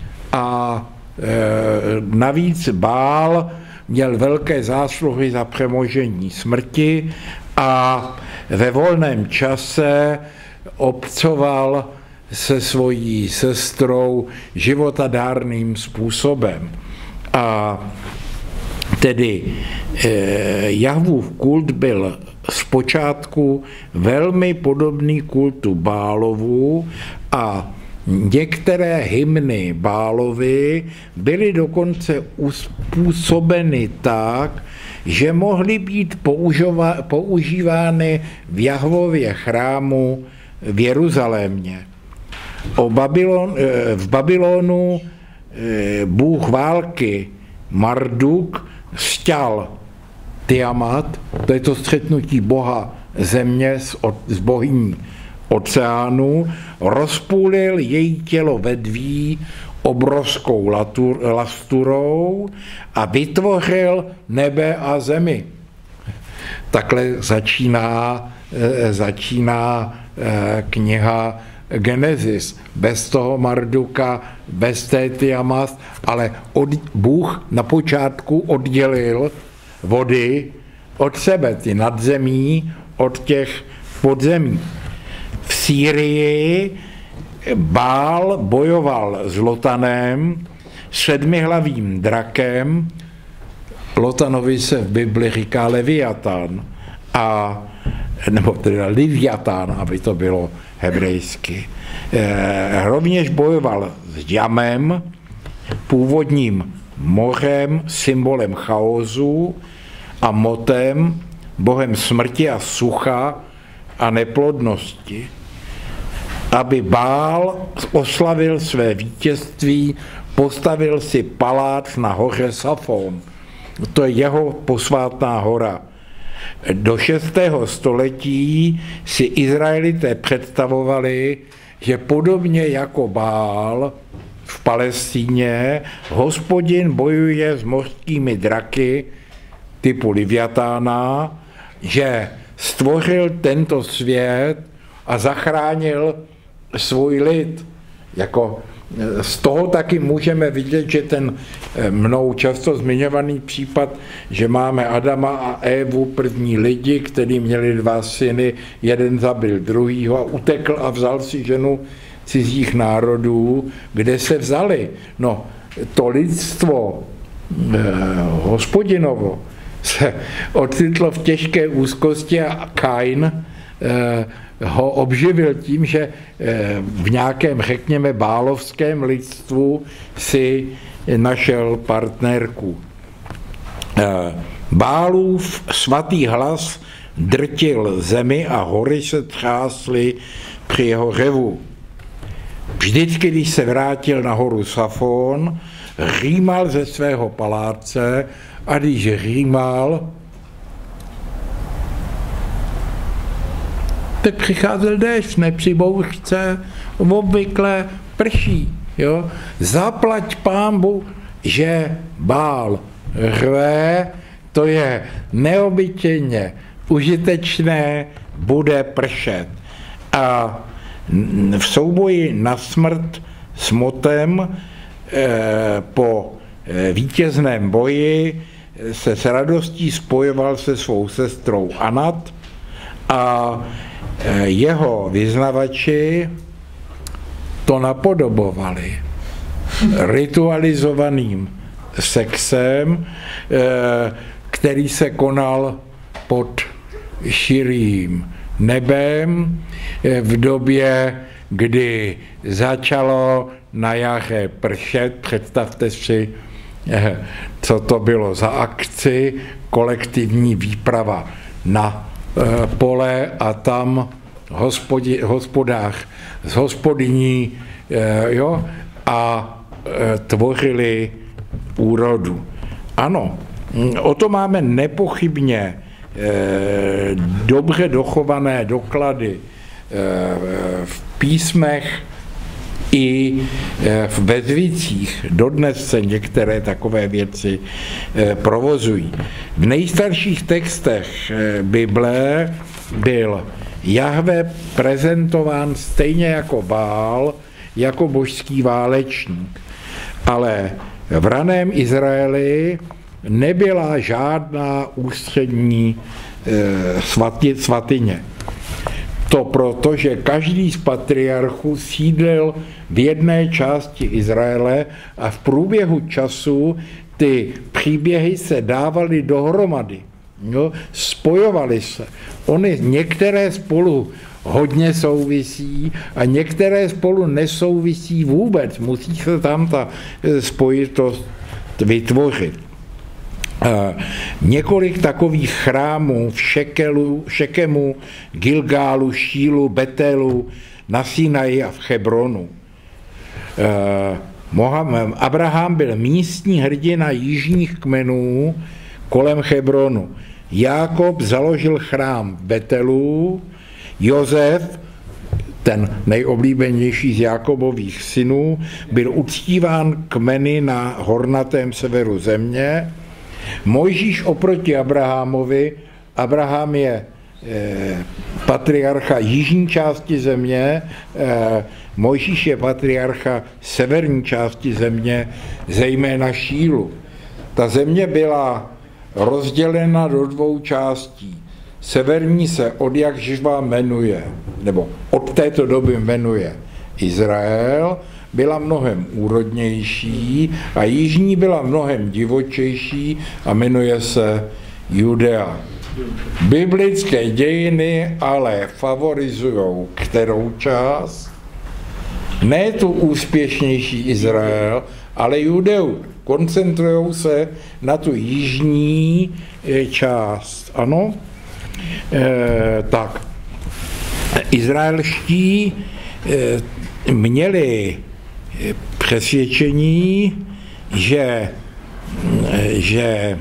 navíc Bál měl velké zásluhy za přemožení smrti a ve volném čase obcoval se svojí sestrou životadárným způsobem. A tedy Jahvův kult byl zpočátku velmi podobný kultu Bálovu a některé hymny Bálovy byly dokonce uspůsobeny tak, že mohly být používány v Jahvově chrámu v Jeruzalémě. V Babylonu bůh války Marduk sťal Tiamat, to je to střetnutí boha země s bohyní oceánu, rozpůlil její tělo vedví obrovskou lasturou a vytvořil nebe a zemi. Takhle začíná kniha Genesis. Bez toho Marduka, bez té Tiamat, ale Bůh na počátku oddělil vody od sebe, ty nadzemí od těch podzemí. V Sýrii Bál bojoval s Lotanem, sedmihlavým drakem, Lotanovi se v Bibli říká Leviatán, a nebo teda Liviatán, aby to bylo hebrejsky. Rovněž bojoval s Jamem, původním mořem, symbolem chaosu, a Motem, bohem smrti a sucha a neplodnosti. Aby Bál oslavil své vítězství, postavil si palác na hoře Safon. To je jeho posvátná hora. Do 6. století si Izraelité představovali, že podobně jako Bál v Palestíně Hospodin bojuje s mořskými draky typu Liviatána, že stvořil tento svět a zachránil svůj lid. Jako z toho taky můžeme vidět, že ten mnou často zmiňovaný případ, že máme Adama a Évu, první lidi, kteří měli 2 syny, jeden zabil druhýho a utekl a vzal si ženu cizích národů, kde se vzali. No, to lidstvo Hospodinovo se ocitlo v těžké úzkosti a Kain ho obživil tím, že v nějakém, řekněme, bálovském lidstvu si našel partnerku. Bálův svatý hlas drtil zemi a hory se třásly při jeho řevu. Vždycky, když se vrátil na horu Safon, rýmal ze svého paláce a když rýmal, tak přicházel déšť, ne při bouřce, obvykle prší. Jo? Zaplať Pánbu, že Bál řve, to je neobyčejně užitečné, bude pršet. A v souboji na smrt s Motem po vítězném boji se s radostí spojoval se svou sestrou Anat a jeho vyznavači to napodobovali ritualizovaným sexem, který se konal pod širým nebem v době, kdy začalo na jaře pršet. Představte si, co to bylo za akci, kolektivní výprava na pole a tam hospodář s hospodyní, jo, a tvořili úrodu. Ano, o to máme nepochybně dobře dochované doklady v písmech i ve zvycích. Dodnes se některé takové věci provozují. V nejstarších textech Bible byl Jahve prezentován stejně jako Bál, jako božský válečník. Ale v raném Izraeli nebyla žádná ústřední svatyně. To proto, že každý z patriarchů sídlil v jedné části Izraele a v průběhu času ty příběhy se dávaly dohromady. Jo? Spojovaly se. Ony některé spolu hodně souvisí a některé spolu nesouvisí vůbec. Musí se tam ta spojitost vytvořit. Několik takových chrámů v Šekemu, Gilgálu, Šílu, Betelu, na Sinaji a v Hebronu. Abraham byl místní hrdina jižních kmenů kolem Hebronu. Jákob založil chrám v Betelu, Josef, ten nejoblíbenější z Jákobových synů, byl uctíván kmeny na hornatém severu země. Mojžíš oproti Abrahamovi, Abraham je patriarcha jižní části země, Mojžíš je patriarcha severní části země, zejména Šílu. Ta země byla rozdělena do 2 částí. Severní se od jakživa jmenuje, nebo od této doby jmenuje Izrael, byla mnohem úrodnější a jižní byla mnohem divočejší a jmenuje se Judea. biblické dějiny ale favorizují kterou část? Ne tu úspěšnější Izrael, ale Judeu. Koncentrují se na tu jižní část. Ano? Tak. Izraelští měli přesvědčení, že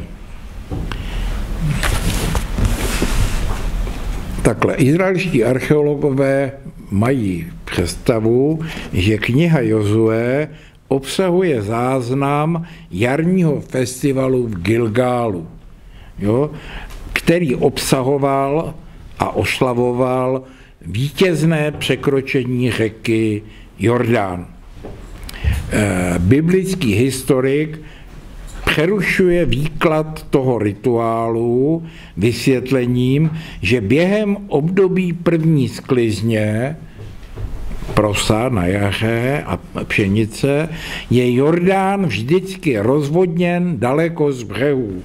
takhle, izraelští archeologové mají představu, že kniha Jozue obsahuje záznam jarního festivalu v Gilgálu, jo, který obsahoval a oslavoval vítězné překročení řeky Jordán. Biblický historik přerušuje výklad toho rituálu vysvětlením, že během období první sklizně, prosa na jaře a pšenice, je Jordán vždycky rozvodněn daleko z břehů.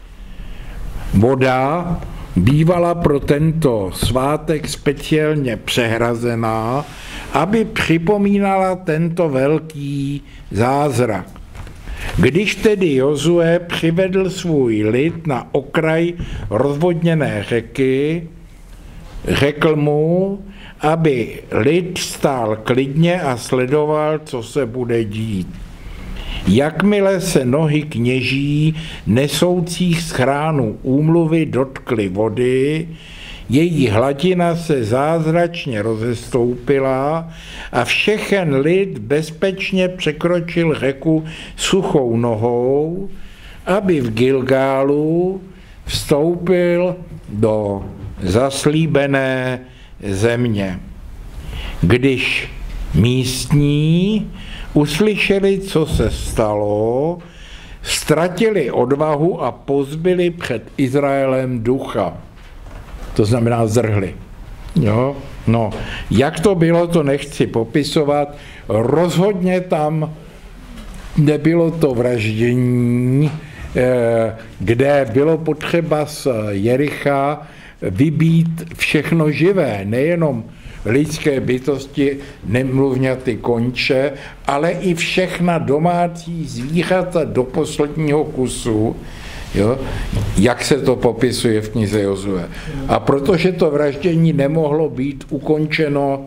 Voda bývala pro tento svátek speciálně přehrazená, aby připomínala tento velký zázrak. Když tedy Jozue přivedl svůj lid na okraj rozvodněné řeky, řekl mu, aby lid stál klidně a sledoval, co se bude dít. Jakmile se nohy kněží nesoucích z chránu úmluvy dotkly vody, její hladina se zázračně rozestoupila a všechen lid bezpečně překročil řeku suchou nohou, aby v Gilgálu vstoupil do zaslíbené země. Když místní uslyšeli, co se stalo, ztratili odvahu a pozbyli před Izraelem ducha. To znamená zrhli. Jo? No, jak to bylo, to nechci popisovat. Rozhodně tam nebylo to vraždění, kde bylo potřeba z Jericha vybít všechno živé, nejenom lidské bytosti, nemluvňaty konče, ale i všechna domácí zvířata do posledního kusu, jo, jak se to popisuje v knize Jozue. A protože to vraždění nemohlo být ukončeno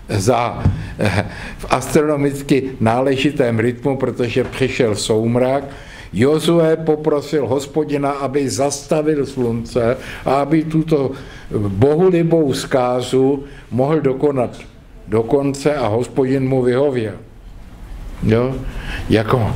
v astronomicky náležitém rytmu, protože přišel soumrak, Jozue poprosil Hospodina, aby zastavil slunce a aby tuto bohulibou zkázu mohl dokonat do konce a Hospodin mu vyhověl. Jo? Jako,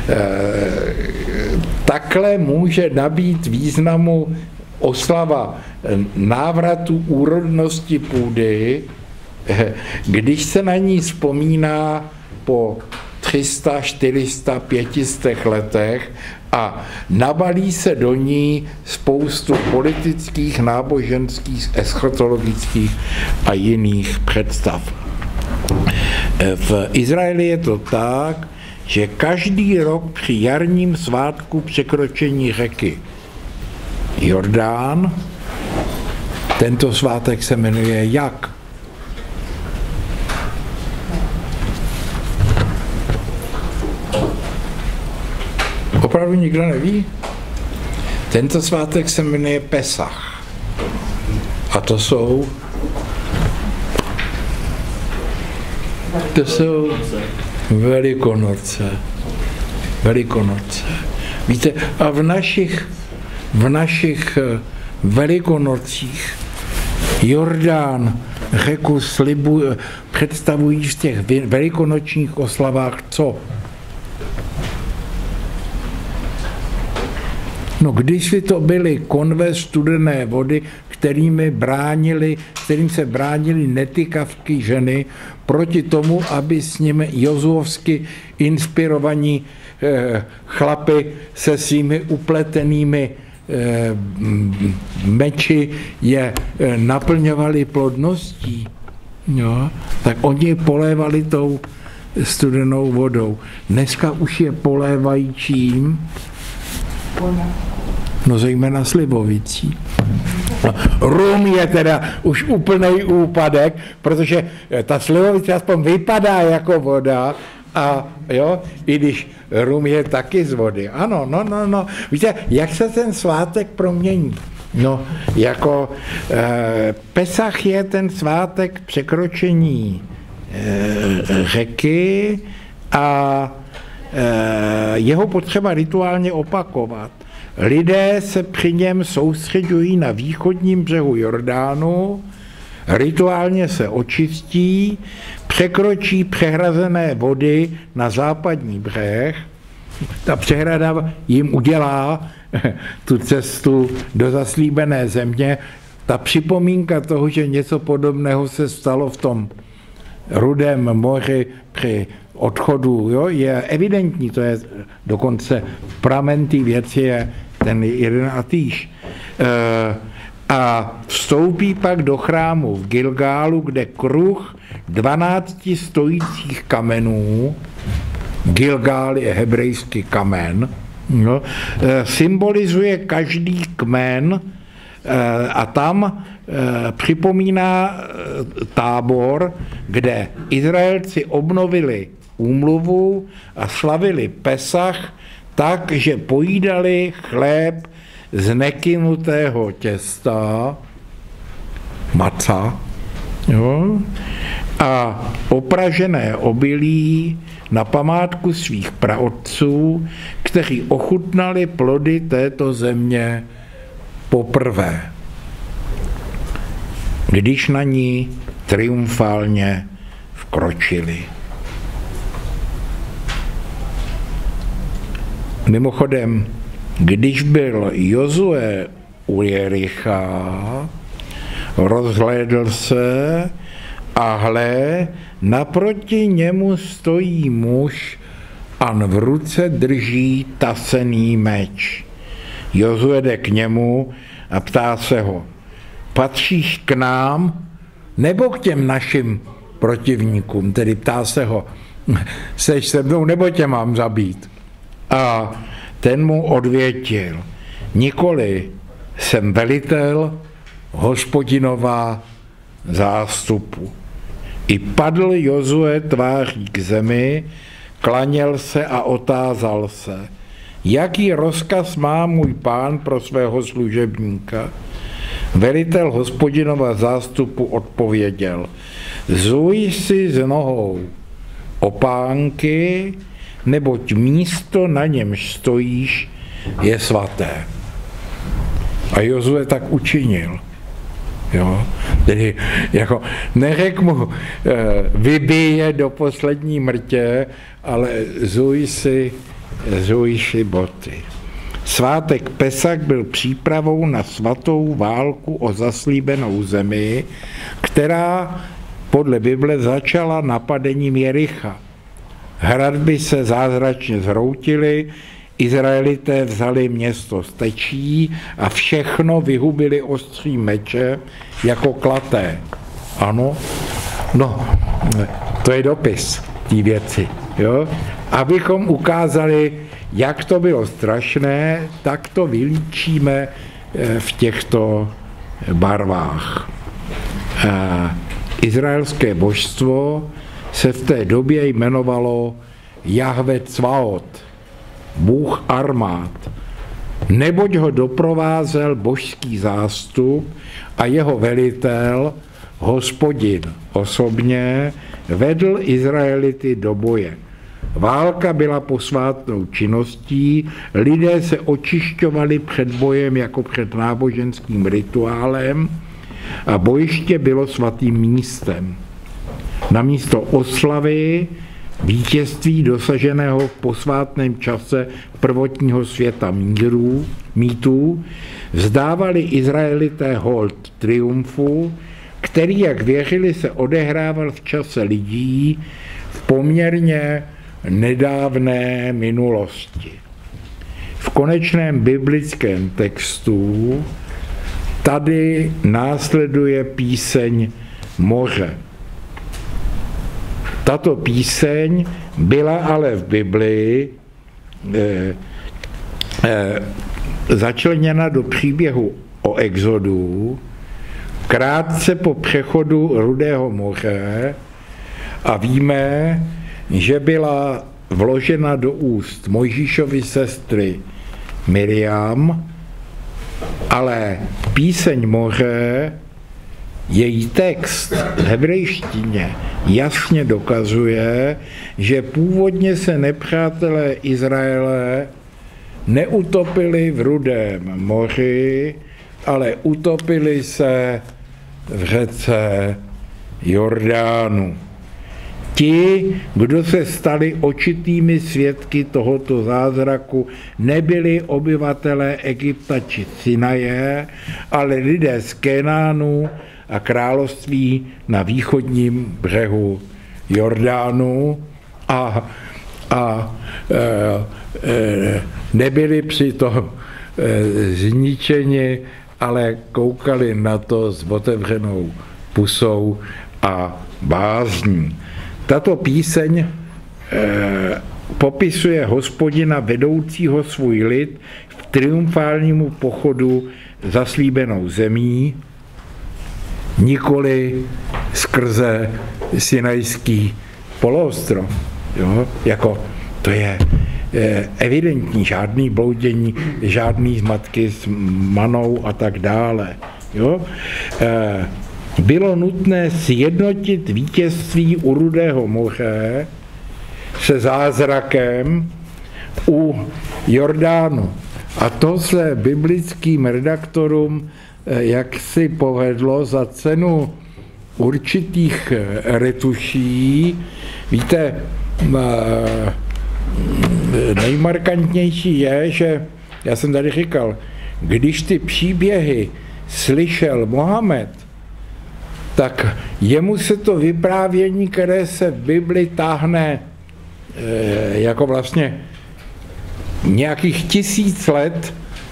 takhle může nabýt významu oslava návratu úrodnosti půdy, když se na ní vzpomíná po 300, 400, 500 letech a nabalí se do ní spoustu politických, náboženských, eschatologických a jiných představ. V Izraeli je to tak, že každý rok při jarním svátku překročení řeky Jordán, tento svátek se jmenuje jak? Opravdu nikdo neví? Tento svátek se jmenuje Pesach. A to jsou Velikonoce. Velikonoce. Víte, a v našich Velikonocích Jordán řeku představují v těch velikonočních oslavách co? No, když to byly konve studené vody, kterým se bránili netykavky ženy proti tomu, aby s nimi jozuovsky inspirovaní chlapy se svými upletenými meči je naplňovali plodností, jo, tak oni polévali tou studenou vodou. Dneska už je polévají čím? No zejména slivovicí. Rum je teda už úplný úpadek, protože ta slivovice aspoň vypadá jako voda, a jo, i když rum je taky z vody. Ano, no. Víte, jak se ten svátek promění? No, jako Pesach je ten svátek překročení řeky a jeho potřeba rituálně opakovat. Lidé se při něm soustředují na východním břehu Jordánu, rituálně se očistí, překročí přehrazené vody na západní břeh. Ta přehrada jim udělá tu cestu do zaslíbené země. Ta připomínka toho, že něco podobného se stalo v tom Rudém moři při odchodu, jo, je evidentní, to je dokonce pramen té věci je ten jeden a týž. A vstoupí pak do chrámu v Gilgálu, kde kruh 12 stojících kamenů, Gilgál je hebrejský kamen, no, symbolizuje každý kmen a tam připomíná tábor, kde Izraelci obnovili úmluvu a slavili Pesach tak, že pojídali chléb z nekynutého těsta, maca, jo, a opražené obilí na památku svých praotců, kteří ochutnali plody této země poprvé, když na ní triumfálně vkročili. Mimochodem, když byl Jozue u Jericha, rozhlédl se a hle, naproti němu stojí muž a v ruce drží tasený meč. Jozue jde k němu a ptá se ho, patříš k nám nebo k těm našim protivníkům? Tedy ptá se ho, seš se mnou nebo tě mám zabít? A ten mu odvětil, nikoli, jsem velitel Hospodinova zástupu. I padl Jozue tváří k zemi, klaněl se a otázal se, jaký rozkaz má můj pán pro svého služebníka? Velitel Hospodinova zástupu odpověděl, zuj si z nohou opánky, neboť místo, na němž stojíš, je svaté. A Jozue tak učinil. Jo? Tedy jako neřekl mu, vybije do poslední mrtě, ale zuj si boty. Svátek Pesach byl přípravou na svatou válku o zaslíbenou zemi, která podle Bible začala napadením Jericha. Hradby se zázračně zhroutily, Izraelité vzali město z tečí a všechno vyhubili ostří meče jako klaté. Ano, no, to je dopis té věci. Jo? Abychom ukázali, jak to bylo strašné, tak to vylíčíme v těchto barvách. Izraelské božstvo se v té době jmenovalo Jahve Cvaot, Bůh armád, neboť ho doprovázel božský zástup a jeho velitel, Hospodin osobně, vedl Izraelity do boje. Válka byla posvátnou činností, lidé se očišťovali před bojem jako před náboženským rituálem a bojiště bylo svatým místem. Namísto oslavy vítězství dosaženého v posvátném čase prvotního světa mýtů vzdávali Izraelité hold triumfu, který, jak věřili, se odehrával v čase lidí v poměrně nedávné minulosti. V konečném biblickém textu tady následuje píseň Moře. Tato píseň byla ale v Biblii začleněna do příběhu o exodu, krátce po přechodu Rudého moře, a víme, že byla vložena do úst Mojžíšovy sestry Miriam, ale píseň moře, její text v hebrejštině jasně dokazuje, že původně se nepřátelé Izraele neutopili v Rudém moři, ale utopili se v řece Jordánu. Ti, kdo se stali očitými svědky tohoto zázraku, nebyli obyvatelé Egypta či Sinaje, ale lidé z Kénánu a království na východním břehu Jordánu a nebyli přitom zničeni, ale koukali na to s otevřenou pusou a bázní. Tato píseň popisuje Hospodina vedoucího svůj lid v triumfálnímu pochodu zaslíbenou zemí, nikoli skrze Sinajský poloostrov. Jo? Jako to je evidentní, žádný bloudění, žádný zmatky s manou a tak dále. Jo? Bylo nutné sjednotit vítězství u Rudého moře se zázrakem u Jordánu. A to se biblickým redaktorům jaksi povedlo za cenu určitých retuší. Víte, nejmarkantnější je, že, já jsem tady říkal, když ty příběhy slyšel Mohamed, tak jemu se to vyprávění, které se v Bibli táhne jako vlastně nějakých 1000 let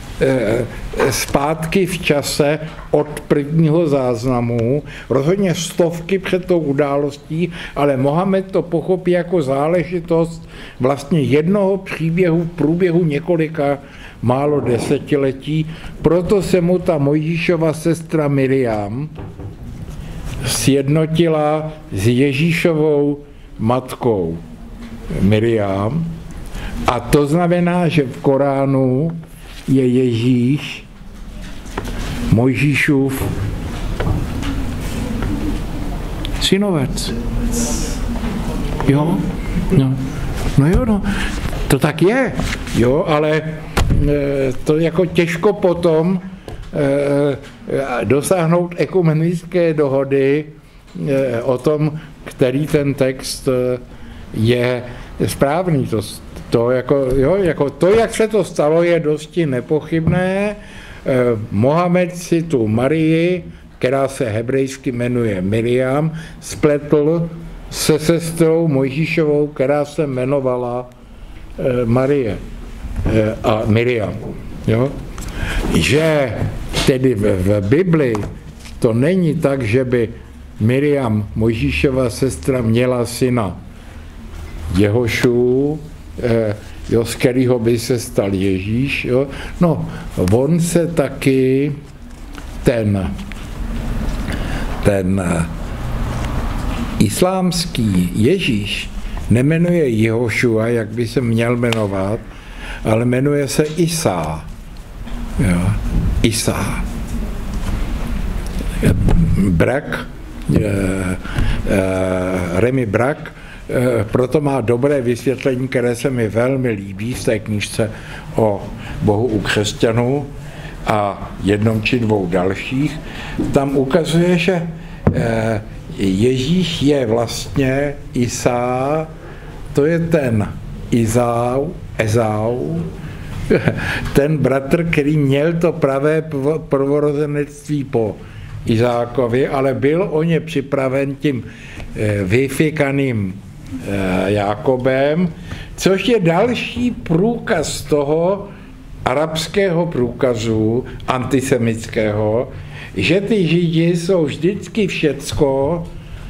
zpátky v čase od prvního záznamu, rozhodně stovky před tou událostí, ale Mohamed to pochopí jako záležitost vlastně jednoho příběhu v průběhu několika málo desetiletí, proto se mu ta Mojžíšova sestra Miriam sjednotila s Ježíšovou matkou Miriam, a to znamená, že v Koránu je Ježíš Mojžíšův synovec. Jo? No jo, no. To tak je, jo, ale to jako těžko potom dosáhnout ekumenické dohody o tom, který ten text je správný. To jak se to stalo, je dosti nepochybné. Mohamed si tu Marii, která se hebrejsky jmenuje Miriam, spletl se sestrou Mojžíšovou, která se jmenovala Marie a Miriam. Jo? Že tedy v Bibli to není tak, že by Miriam, Mojžíšova sestra, měla syna Jehošu, jo, z kterého by se stal Ježíš. Jo. No, on se taky ten islámský Ježíš nemenuje Jehošua, jak by se měl jmenovat, ale jmenuje se Isa. Jo. Isa. Brak, Remi Brak, proto má dobré vysvětlení, které se mi velmi líbí v té knížce o Bohu u křesťanů a jednom či dvou dalších. Tam ukazuje, že Ježíš je vlastně Isa, to je ten Ezau, ten bratr, který měl to pravé prvorozenectví po Izákovi, ale byl o ně připraven tím vyfikaným Jákobem, což je další průkaz toho arabského průkazu antisemického, že ty Židi jsou vždycky všecko,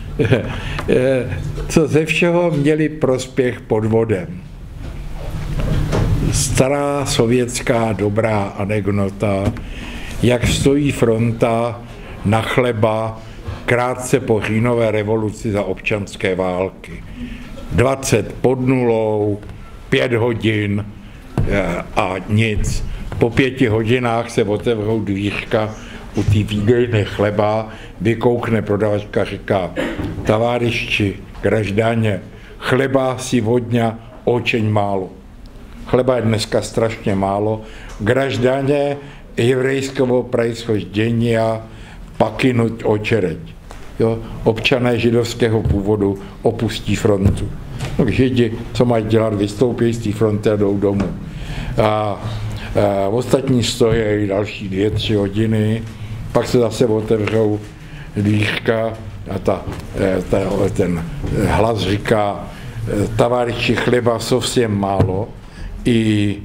co ze všeho měli prospěch podvodem. Stará sovětská dobrá anekdota jak stojí fronta na chleba krátce po říjnové revoluci za občanské války. 20 pod nulou, 5 hodin a nic. Po 5 hodinách se otevřou dvířka u té výdejny chleba, vykoukne prodavačka, říká: tavárišči, graždáně, chleba si vodňa očeň málo. Chleba je dneska strašně málo. Graždáně hebrejského proischoždění a pakynuť očereť. Jo? Občané židovského původu opustí frontu. No, Židi, co mají dělat, vystoupí z té fronty a jdou domů. A ostatní stojí další 2-3 hodiny, pak se zase otevřou dvířka a ten hlas říká: taváriči, chleba совсем málo, i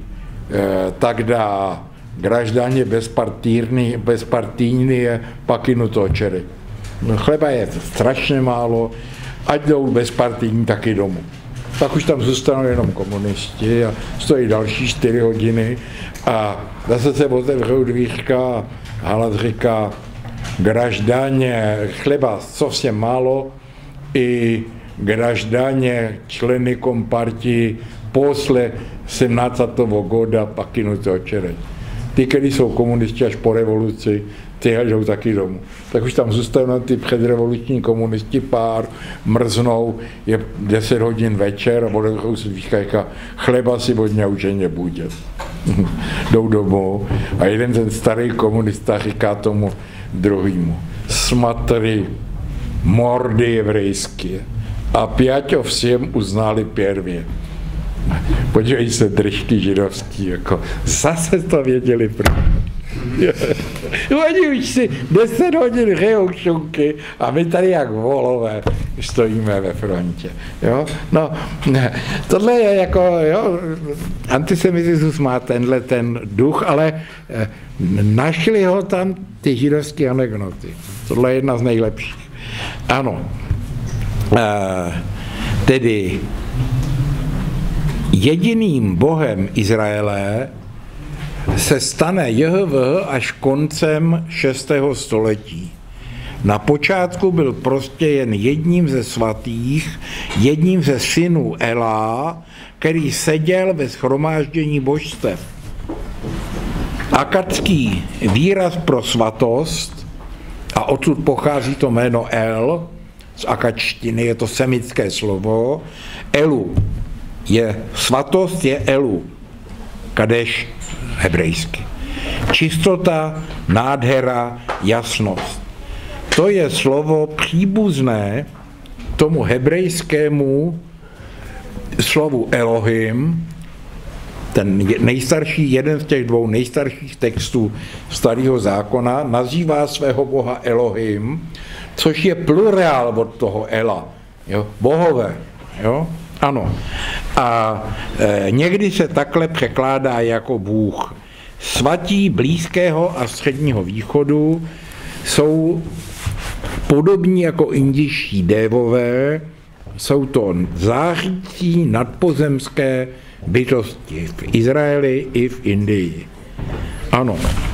тогда граждане bezpartijní pakynut očery. Chleba je strašně málo, ať jdou bezpartijní taky domů. Tak už tam zůstanou jenom komunisti a stojí další 4 hodiny a zase se otevřou dvířka a hlas říká: graždáně, chleba совсем málo, i graždáně, členy kompartii posle 17. года pakynut očery. Ty, kteří jsou komunisti až po revoluci, ty jdou taky domů. Tak už tam zůstanou ty předrevoluční komunisti pár, mrznou, je 10 hodin večer a budou si říkat: chleba si vodně už nebude. Jdou domů a jeden ten starý komunista říká tomu druhému: smatry, mordy hebrejské. A 5 všem uznali prvě. Podívej se, držky židovský, jako zase to věděli první. Oni už si 10 hodin řejou šunky a my tady jak volové stojíme ve frontě. Jo? No, tohle je jako, jo, antisemitismus má tenhle ten duch, ale našli ho tam ty židovské anekdoty. Tohle je jedna z nejlepších. Ano, tedy jediným bohem Izraele se stane JHVH až koncem 6. století. Na počátku byl prostě jen jedním ze svatých, jedním ze synů Elá, který seděl ve shromáždění božstev. Akadský výraz pro svatost, a odsud pochází to jméno El, z akadštiny je to semitské slovo, Elu. Svatost je Elu, kadeš hebrejsky. Čistota, nádhera, jasnost. To je slovo příbuzné tomu hebrejskému slovu Elohim, ten nejstarší, jeden z těch 2 nejstarších textů Starého zákona, nazývá svého boha Elohim, což je plurál od toho Ela, jo? Bohové. Jo? Ano. A někdy se takhle překládá jako Bůh. Svatí Blízkého a Středního východu jsou podobní jako indiští dévové, jsou to zářící nadpozemské bytosti v Izraeli i v Indii. Ano.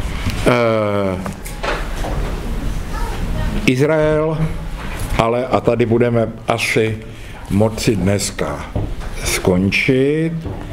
Izrael, ale a tady budeme asi moci dneska skončit.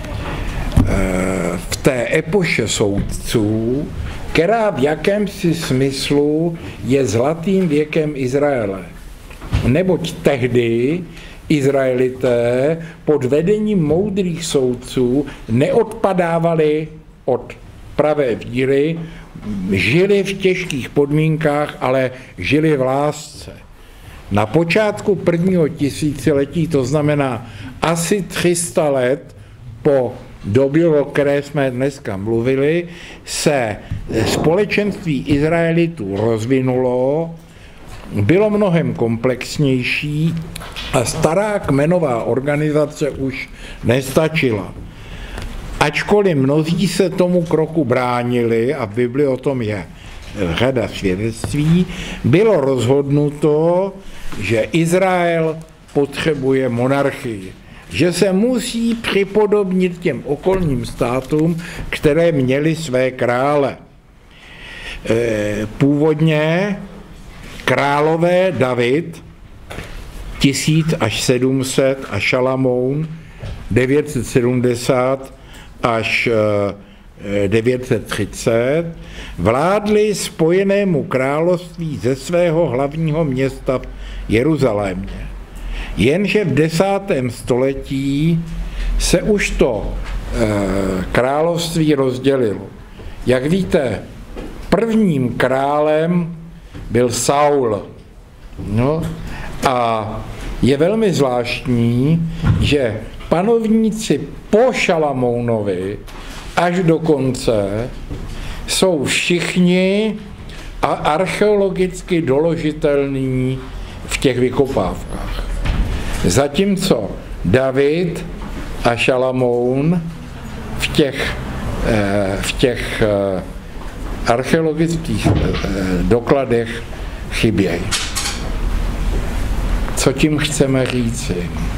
V té epoše soudců, která v jakémsi smyslu je zlatým věkem Izraele. Neboť tehdy Izraelité pod vedením moudrých soudců neodpadávali od pravé víry, žili v těžkých podmínkách, ale žili v lásce. Na počátku 1. tisíciletí, to znamená asi 300 let po době, o které jsme dneska mluvili, se společenství Izraelitů rozvinulo, bylo mnohem komplexnější a stará kmenová organizace už nestačila. Ačkoliv mnozí se tomu kroku bránili, a v Bibli o tom je řada svědectví, bylo rozhodnuto, že Izrael potřebuje monarchii, že se musí připodobnit těm okolním státům, které měly své krále. původně králové David 1000 až 700 a Šalamoun 970 až 930 vládli spojenému království ze svého hlavního města v Jeruzalémě. Jenže v 10. století se už to království rozdělilo. Jak víte, prvním králem byl Saul. No, a je velmi zvláštní, že panovníci po Šalamounovi až do konce jsou všichni archeologicky doložitelní v těch vykopávkách. Zatímco David a Šalamoun v těch archeologických dokladech chybějí. Co tím chceme říci?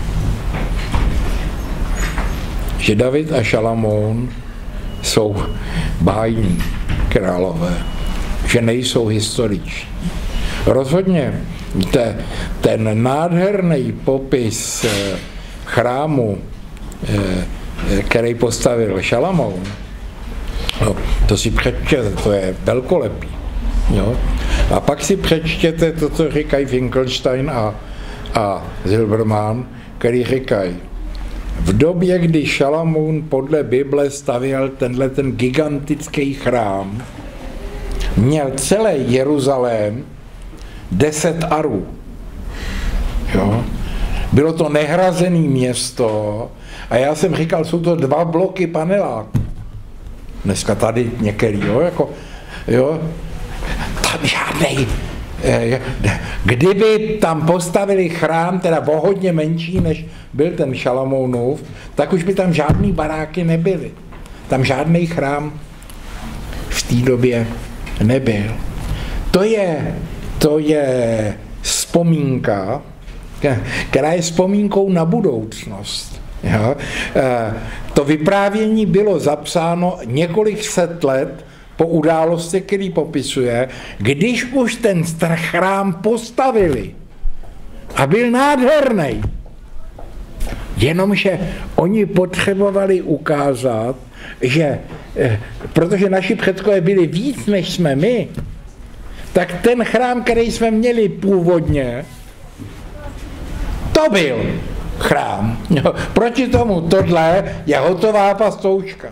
Že David a Šalamoun jsou bájní králové, že nejsou historiční. Rozhodně ten nádherný popis chrámu, který postavil Šalamoun, no, to si přečtěte, to je velkolepý. Jo? A pak si přečtěte to, co říkají Finkelstein a Silbermann, který říkají, v době, kdy Šalamoun podle Bible stavěl ten gigantický chrám, měl celý Jeruzalém 10 arů. Jo? Bylo to nehrazené město a já jsem říkal, jsou to 2 bloky paneláků. Dneska tady některý, jo, tam žádnej. Kdyby tam postavili chrám, teda o hodně menší, než byl ten Šalamounův, tak už by tam žádný baráky nebyly. Tam žádný chrám v té době nebyl. To je vzpomínka, která je vzpomínkou na budoucnost. Jo? To vyprávění bylo zapsáno několik set let po události, který popisuje, když už ten chrám postavili a byl nádherný. Jenomže oni potřebovali ukázat, že protože naši předkové byli víc, než jsme my, tak ten chrám, který jsme měli původně, to byl chrám. Proti tomu tohle je hotová pastouška.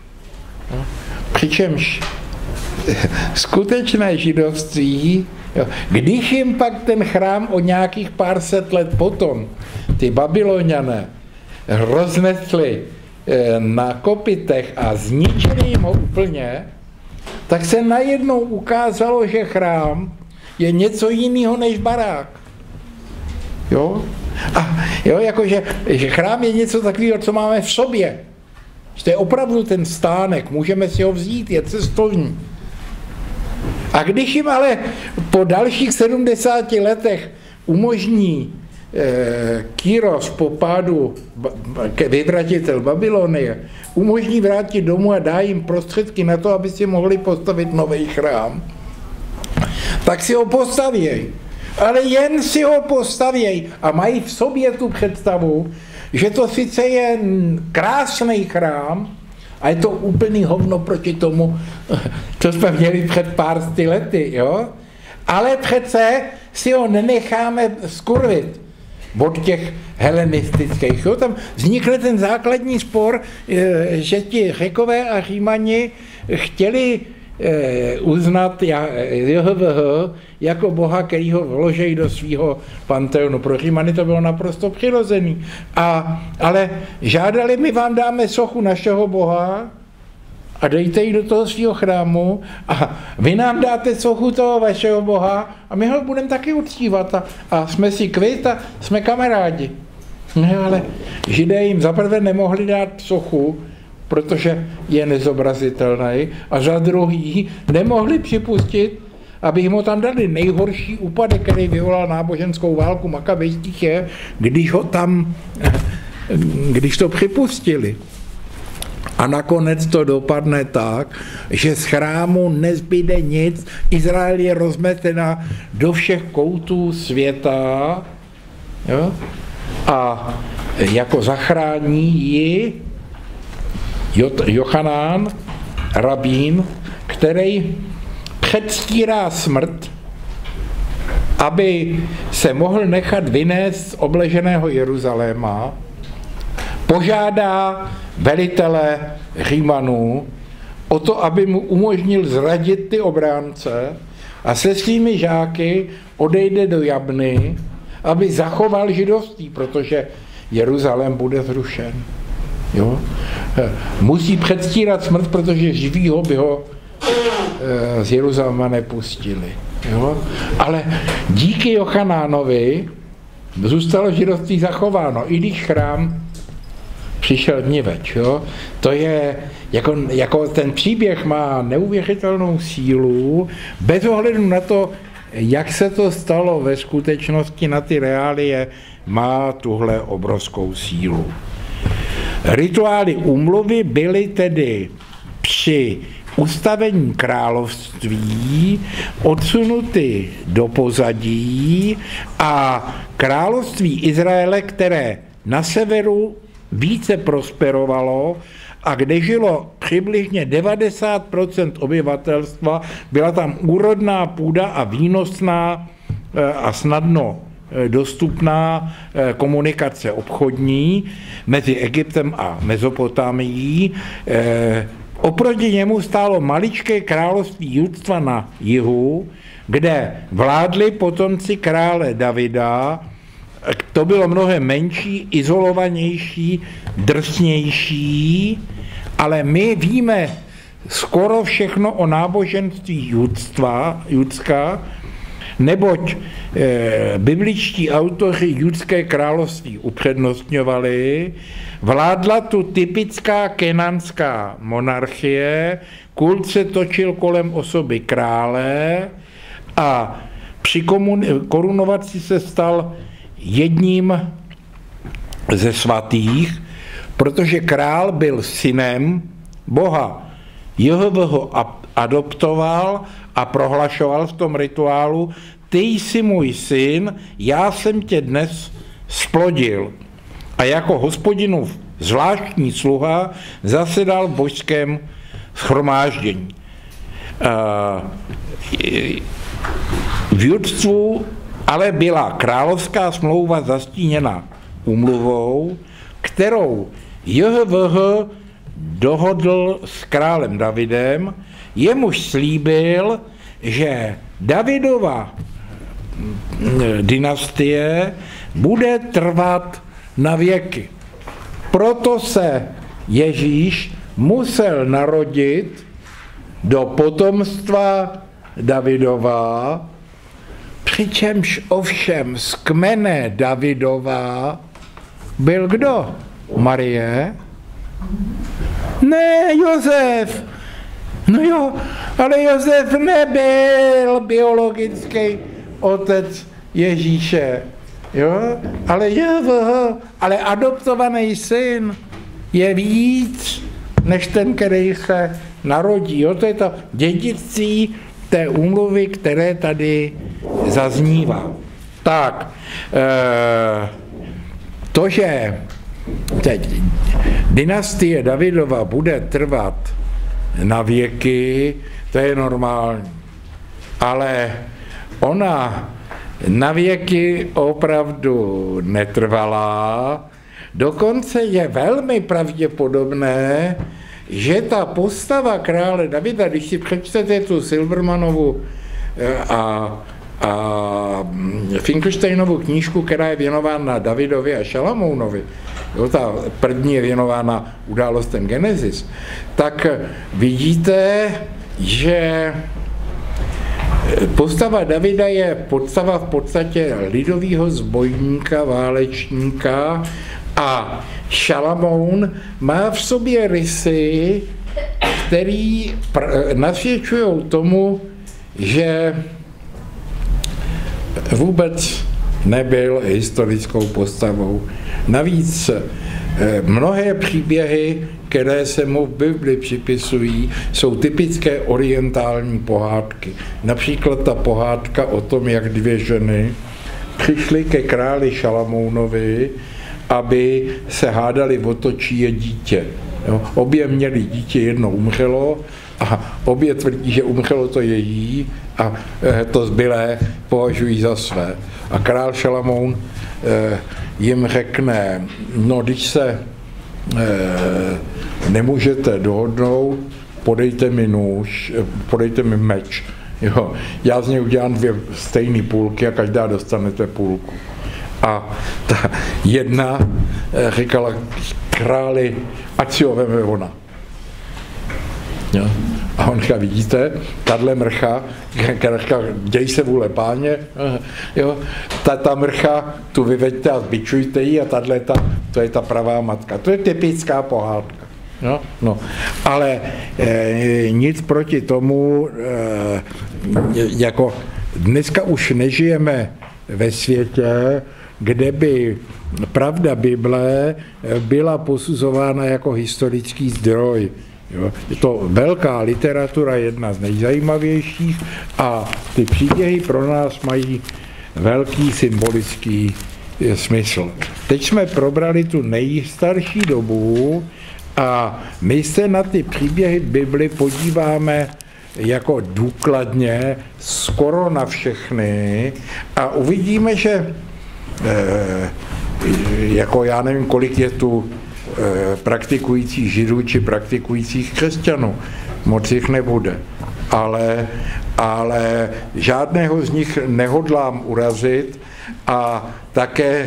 Přičemž skutečné židovství, když jim pak ten chrám o nějakých pár set let potom ty Babyloniané roznesli na kopytech a zničili jim ho úplně, tak se najednou ukázalo, že chrám je něco jiného než barák. Jo? A jo, jakože že chrám je něco takového, co máme v sobě. Že to je opravdu ten stánek, můžeme si ho vzít, je cestovní. A když jim ale po dalších 70 letech umožní Kyros po pádu vyvratitel Babylonie, umožní vrátit domů a dá jim prostředky na to, aby si mohli postavit nový chrám, tak si ho postavějí. Ale jen si ho postavějí a mají v sobě tu představu, že to sice je krásný chrám, a je to úplný hovno proti tomu, co jsme měli před pár lety, jo? Ale přece si ho nenecháme skurvit od těch helenistických. Jo? Tam vznikl ten základní spor, že ti Řekové a Římani chtěli uznat JHVH jako boha, který ho vloží do svého panteonu. Pro Římany to bylo naprosto přirozený. Ale žádali, my vám dáme sochu našeho boha a dejte ji do toho svého chrámu a vy nám dáte sochu toho vašeho boha a my ho budeme taky uctívat a jsme si kvit a jsme kamarádi. No, ale Židé jim zaprvé nemohli dát sochu, protože je nezobrazitelný, a za druhý nemohli připustit, aby jim ho tam dali. Nejhorší úpadek, který vyvolal náboženskou válku Makabejských, je, když to připustili. A nakonec to dopadne tak, že z chrámu nezbyde nic, Izrael je rozmetena do všech koutů světa, jo? A jako zachrání ji Jochanan, rabín, který předstírá smrt, aby se mohl nechat vynést z obleženého Jeruzaléma, požádá velitele Římanů o to, aby mu umožnil zradit ty obránce a se svými žáky odejde do Jabny, aby zachoval židovství, protože Jeruzalém bude zrušen. Jo? Musí předstírat smrt, protože živýho by ho z Jeruzaléma nepustili. Jo? Ale díky Jochanánovi zůstalo židovství zachováno, i když chrám přišel vniveč. Jo? To je, jako ten příběh má neuvěřitelnou sílu, bez ohledu na to, jak se to stalo ve skutečnosti, na ty reálie má tuhle obrovskou sílu. Rituály úmluvy byly tedy při ustavení království odsunuty do pozadí a království Izraele, které na severu více prosperovalo a kde žilo přibližně 90% obyvatelstva, byla tam úrodná půda a výnosná a snadno dostupná komunikace obchodní mezi Egyptem a Mezopotámií. Oproti němu stálo maličké království Judstva na jihu, kde vládli potomci krále Davida. To bylo mnohem menší, izolovanější, drsnější, ale my víme skoro všechno o náboženství Judska, neboť bibličtí autoři Judské království upřednostňovali, vládla tu typická kenanská monarchie, kult se točil kolem osoby krále a při korunovaci se stal jedním ze svatých, protože král byl synem Boha. Jehova ho adoptoval a prohlašoval v tom rituálu: ty jsi můj syn, já jsem tě dnes splodil. A jako Hospodinův zvláštní sluha zasedal v božském shromáždění. V Judstvu ale byla královská smlouva zastíněna úmluvou, kterou JHVH dohodl s králem Davidem, jemuž slíbil, že Davidova dynastie bude trvat na věky. Proto se Ježíš musel narodit do potomstva Davidova, přičemž ovšem z kmene Davidova byl kdo? Marie? Ne, Josef. No jo, ale Josef nebyl biologický otec Ježíše. Jo? Ale adoptovaný syn je víc než ten, který se narodí. Jo? To je to dědictví té úmluvy, které tady zaznívá. Tak, to, že teď dynastie Davidova bude trvat na věky, to je normální. Ale ona na věky opravdu netrvala. Dokonce je velmi pravděpodobné, že ta postava krále Davida, když si přečtete tu Silvermanovu a Finkelsteinovu knížku, která je věnována Davidovi a Šalamounovi, jo, ta první je věnována událostem Genesis, tak vidíte, že postava Davida je postava v podstatě lidového zbojníka, válečníka, a Šalamoun má v sobě rysy, který nasvědčují tomu, že vůbec nebyl historickou postavou. Navíc Mnohé příběhy, které se mu v Bibli připisují, jsou typické orientální pohádky. Například ta pohádka o tom, jak dvě ženy přišly ke králi Šalamounovi, aby se hádali o to, čí dítě. Jo? Obě měli dítě, jedno umřelo a obě tvrdí, že umřelo to její a to zbylé považují za své. A král Šalamoun jim řekne, no když se nemůžete dohodnout, podejte mi nůž, podejte mi meč. Jo, já z něj udělám dvě stejné půlky a každá dostanete půlku. A ta jedna říkala králi, ať si ho veme ona. Jo. A on říká, vidíte, tahle mrcha, která říká, děj se vůle páně, jo, ta mrcha, tu vyveďte a zbičujte ji a to je ta pravá matka. To je typická pohádka. No. Ale nic proti tomu, jako dneska už nežijeme ve světě, kde by pravda Bible byla posuzována jako historický zdroj. Jo. Je to velká literatura, jedna z nejzajímavějších a ty příběhy pro nás mají velký symbolický smysl. Teď jsme probrali tu nejstarší dobu a my se na ty příběhy Bibli podíváme jako důkladně, skoro na všechny a uvidíme, že jako já nevím, kolik je tu praktikujících židů či praktikujících křesťanů. Moc jich nebude. Ale žádného z nich nehodlám urazit a také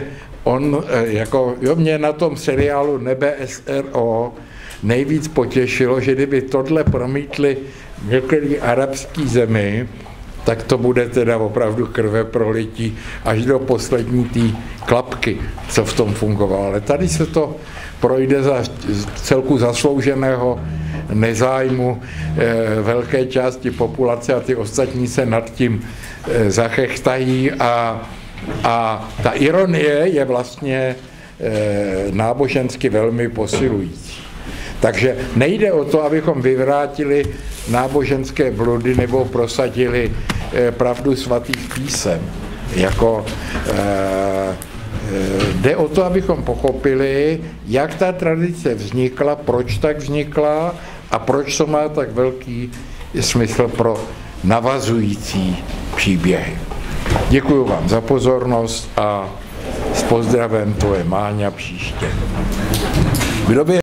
mě na tom seriálu Nebe SRO nejvíc potěšilo, že kdyby tohle promítli v některé arabské zemi, tak to bude teda opravdu krve prolití až do poslední té klapky, co v tom fungovalo. Ale tady se to projde za celku zaslouženého nezájmu velké části populace a ty ostatní se nad tím zachechtají a ta ironie je vlastně nábožensky velmi posilující. Takže nejde o to, abychom vyvrátili náboženské bludy nebo prosadili pravdu svatých písem. Jde o to, abychom pochopili, jak ta tradice vznikla, proč tak vznikla a proč to má tak velký smysl pro navazující příběhy. Děkuji vám za pozornost a s pozdravem tvoje Máňa příště.